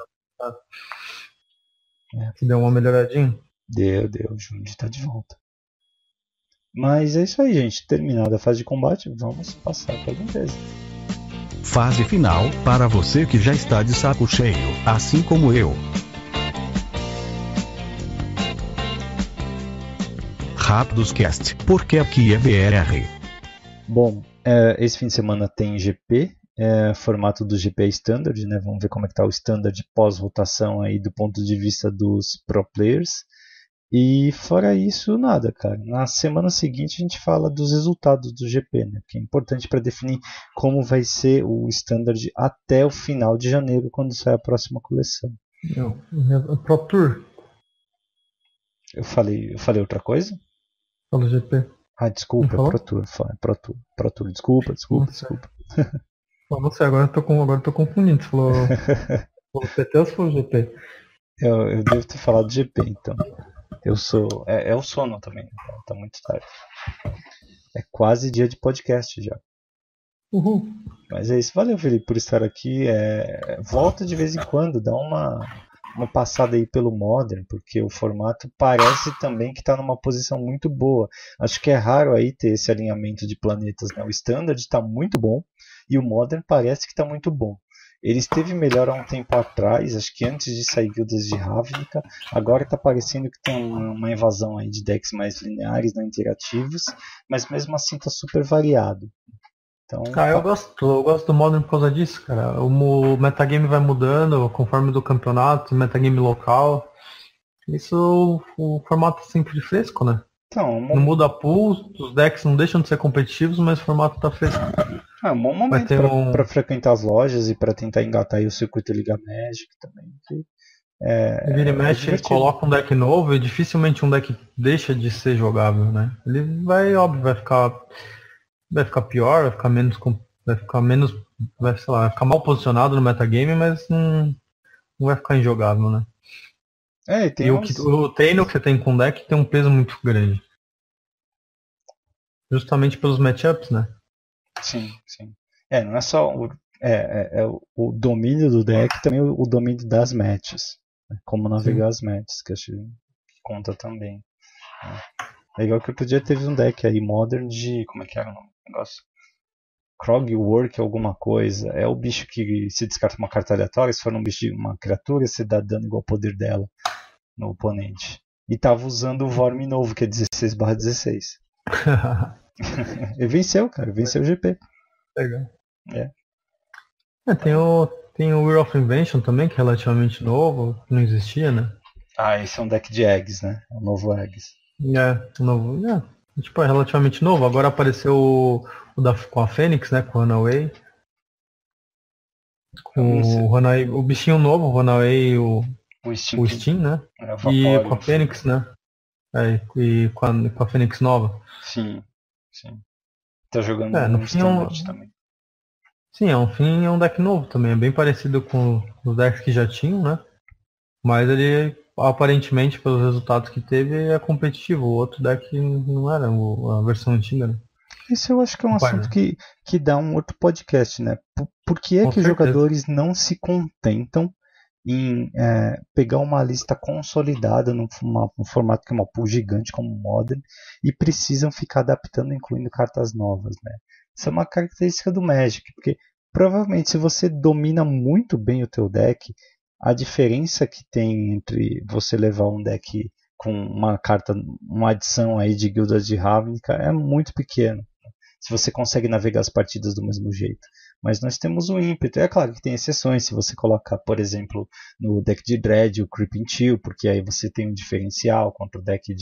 Que deu uma melhoradinha. Deu, o Jund tá de volta. Mas é isso aí, gente. Terminada a fase de combate, vamos passar para a limpeza. Fase final, para você que já está de saco cheio, assim como eu. Rápidos Cast, porque aqui é BRR. Bom, esse fim de semana tem GP, formato do GP Standard, né? Vamos ver como é que tá o Standard pós-votação aí do ponto de vista dos pro players. E fora isso, nada, cara. Na semana seguinte a gente fala dos resultados do GP, né? Que é importante para definir como vai ser o Standard até o final de janeiro, quando sai a próxima coleção. Não, Pro Tour. Eu falei outra coisa? Falou GP. Ah, desculpa, é Pro Tour. Pro Tour. Desculpa. Não sei, agora eu tô confundindo. Você falou PT ou você falou GP? Eu devo ter falado GP, então. Eu sou. É o sono também, tá muito tarde. É quase dia de podcast já. Uhul. Mas é isso. Valeu, Felipe, por estar aqui. Volta de vez em quando, dá uma passada aí pelo Modern, porque o formato parece também que está numa posição muito boa. Acho que é raro aí ter esse alinhamento de planetas, né? O Standard está muito bom e o Modern parece que está muito bom. Ele esteve melhor há um tempo atrás, acho que antes de sair Guildas de Ravnica. Agora está parecendo que tem uma invasão aí de decks mais lineares, não interativos, mas mesmo assim está super variado. Então, eu gosto do Modern por causa disso, cara. O metagame vai mudando conforme do campeonato, metagame local. Isso, o formato é sempre fresco, né? Então, não muda a pool, os decks não deixam de ser competitivos, mas o formato tá fresco. É um bom momento para frequentar as lojas e para tentar engatar aí o circuito Liga Magic também. Vira e mexe, ele coloca um deck novo e dificilmente um deck deixa de ser jogável, né? Ele vai, óbvio, vai ficar pior, vai ficar mal posicionado no metagame, mas não vai ficar injogável, né? O treino que você tem com o deck tem um peso muito grande. Justamente pelos matchups, né? Sim. Não é só o domínio do deck, também o domínio das matches. Né? Como navegar as matches, que acho que conta também. É igual que outro dia teve um deck aí, Modern, de... Como é que era o negócio? Krogwork alguma coisa. É o bicho que se descarta uma carta aleatória, se for um bicho de uma criatura, você dá dano igual ao poder dela no oponente. E tava usando o Vorme novo, que é 16/16. Ele venceu, cara. Venceu o GP. Legal. Tem o Wheel of Invention também, que é relativamente novo, que não existia, né? Esse é um deck de Eggs, né? É o novo Eggs. Novo. Tipo, é relativamente novo. Agora apareceu com a Fênix, né? Com o Runaway. O bichinho novo, o Runaway, o Steam, né? E com a Fênix, né? E com a Fênix nova. Sim. Tá jogando no Standard também. Sim, é um deck novo também. É bem parecido com os decks que já tinham, né? Mas ele, aparentemente, pelos resultados que teve, é competitivo. O outro deck não era a versão antiga, né? Isso eu acho que é um assunto que dá um outro podcast, né? Por que é que os jogadores não se contentam em pegar uma lista consolidada num formato que é uma pool gigante como o Modern e precisam ficar adaptando, incluindo cartas novas, né? Isso é uma característica do Magic, porque provavelmente se você domina muito bem o teu deck, a diferença que tem entre você levar um deck com uma carta, uma adição aí de Guildas de Ravnica é muito pequeno. Se você consegue navegar as partidas do mesmo jeito. Mas nós temos um ímpeto. É claro que tem exceções. Se você colocar, por exemplo, no deck de Dread o Creeping Chill, porque aí você tem um diferencial contra o deck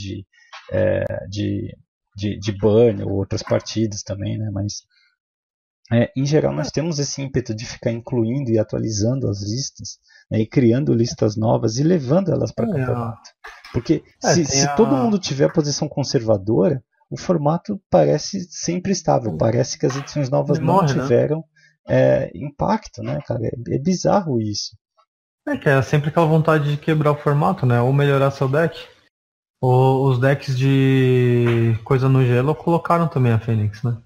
de Burn ou outras partidas também, né? Mas em geral nós temos esse ímpeto de ficar incluindo e atualizando as listas, né? E criando listas novas e levando elas para campeonato. Porque se todo mundo tiver a posição conservadora, o formato parece sempre estável. Parece que as edições novas não tiveram impacto, né, cara? É bizarro isso. Que é sempre aquela vontade de quebrar o formato, né? Ou melhorar seu deck. Os decks de coisa no gelo colocaram também a Fênix, né?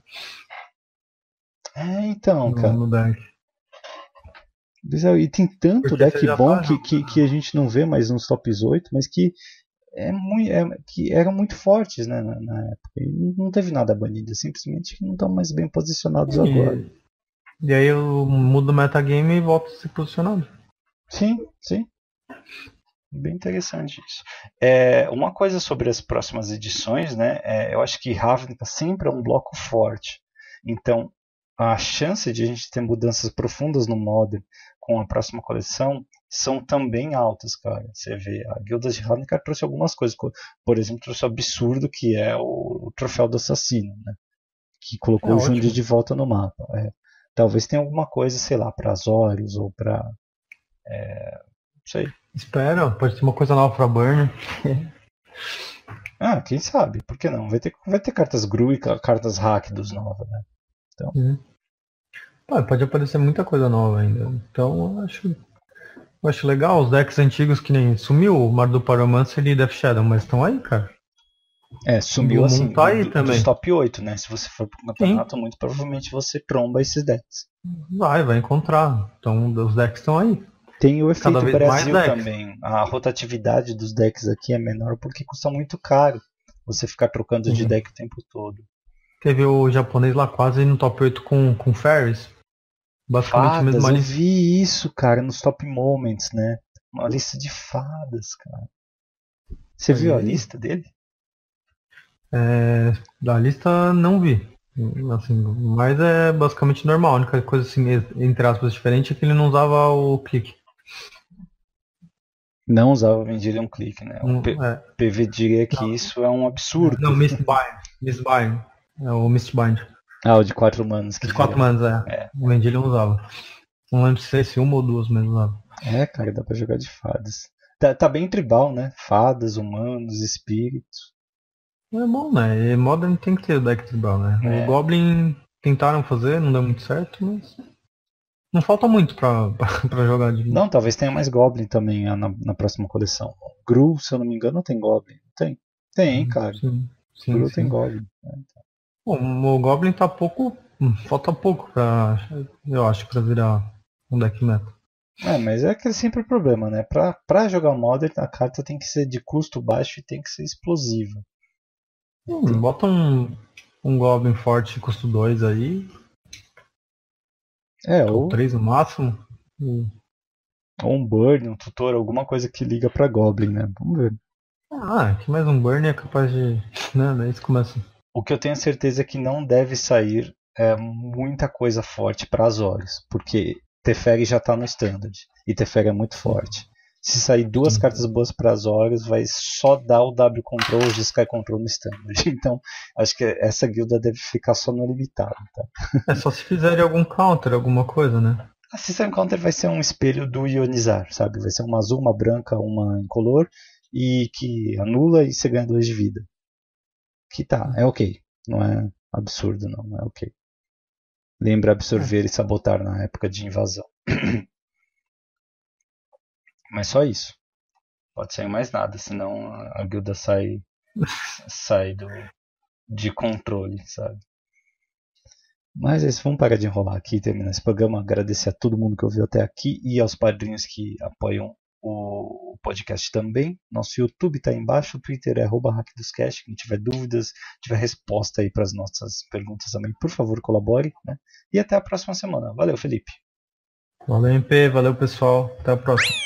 Então, cara. No deck. Bizarro. E tem tanto deck bom que a gente não vê mais nos tops 8, mas que que eram muito fortes, né, na época. E não teve nada banido, simplesmente não estão mais bem posicionados agora. E aí eu mudo o metagame e volto a ser posicionado. Sim. Bem interessante isso. Uma coisa sobre as próximas edições, né? Eu acho que Ravnica sempre é um bloco forte. Então, a chance de a gente ter mudanças profundas no Modern com a próxima coleção são também altas, cara. Você vê, a Guildas de Ravnica trouxe algumas coisas. Por exemplo, trouxe o absurdo que é o Troféu do Assassino, né? Que colocou o Jund de volta no mapa. Talvez tenha alguma coisa, sei lá, para Azorius ou para... não sei. Espera, pode ter uma coisa nova pra Burn. Quem sabe? Por que não? Vai ter cartas Gru e cartas Rakdos novas, né? Então... pode aparecer muita coisa nova ainda. Então eu acho legal os decks antigos que nem sumiu o Mar do Pyromancer e Death Shadow, mas estão aí, cara. Sumiu assim tá aí também. Dos top 8, né? Se você for pro campeonato, muito provavelmente você tromba esses decks. Vai encontrar. Então os decks estão aí. Tem o efeito Brasil também. A rotatividade dos decks aqui é menor porque custa muito caro você ficar trocando de deck o tempo todo. Teve o japonês lá quase no top 8 com Fairies. Basicamente fadas, mesmo eu vi isso, cara, nos Top Moments, né? Uma lista de fadas, cara. Você viu a lista dele? Da lista não vi. Assim, mas é basicamente normal. A única coisa assim, entre aspas, diferente é que ele não usava o clique. Não usava o Vendilion Click, né? O PV diria que isso é um absurdo. Não, Mistbind. É o Mistbind. O de 4 manas. De 4 manas, O Vendilion usava. Não lembro se uma ou duas mesmo usava. Cara, dá pra jogar de fadas. Tá bem tribal, né? Fadas, humanos, espíritos. É bom, né? E Modern tem que ter o deck tribal, né? O Goblin tentaram fazer, não deu muito certo, mas... Não falta muito pra jogar de... Não, talvez tenha mais Goblin também na próxima coleção. Gru, se eu não me engano, tem Goblin. Tem, cara. Sim, Gru tem Goblin. Bom, o Goblin tá pouco... Falta pouco eu acho, pra virar um deck meta. Mas é aquele sempre problema, né? Pra jogar Modern, a carta tem que ser de custo baixo e tem que ser explosiva. Bota um Goblin forte custo 2 aí. Ou 3 no máximo. Ou um Burn, um tutor, alguma coisa que liga pra Goblin, né? Vamos ver. Que mais um Burn é capaz de... Daí isso começa. O que eu tenho certeza é que não deve sair muita coisa forte pra Azorius, porque Teferi já tá no Standard, e Teferi é muito forte. Se sair duas cartas boas para Azorius, vai só dar o W Control ou Sky Control no Standard. Então, acho que essa guilda deve ficar só no limitado. Tá? Só se fizerem algum counter, alguma coisa, né? A System Counter vai ser um espelho do Ionizar, sabe? Vai ser uma azul, uma branca, uma incolor, e que anula e você ganha 2 de vida. Que é ok. Não é absurdo, não. É ok. Lembra absorver e sabotar na época de invasão. Mas só isso. Pode sair mais nada, senão a guilda sai de controle, sabe? Mas é isso, vamos parar de enrolar aqui e terminar esse programa. Agradecer a todo mundo que ouviu até aqui e aos padrinhos que apoiam o podcast também. Nosso YouTube está aí embaixo, o Twitter é @hackdoscast. Quem tiver dúvidas, tiver resposta aí para as nossas perguntas também, por favor, colabore, né? E até a próxima semana. Valeu, Felipe. Valeu, MP. Valeu, pessoal. Até a próxima.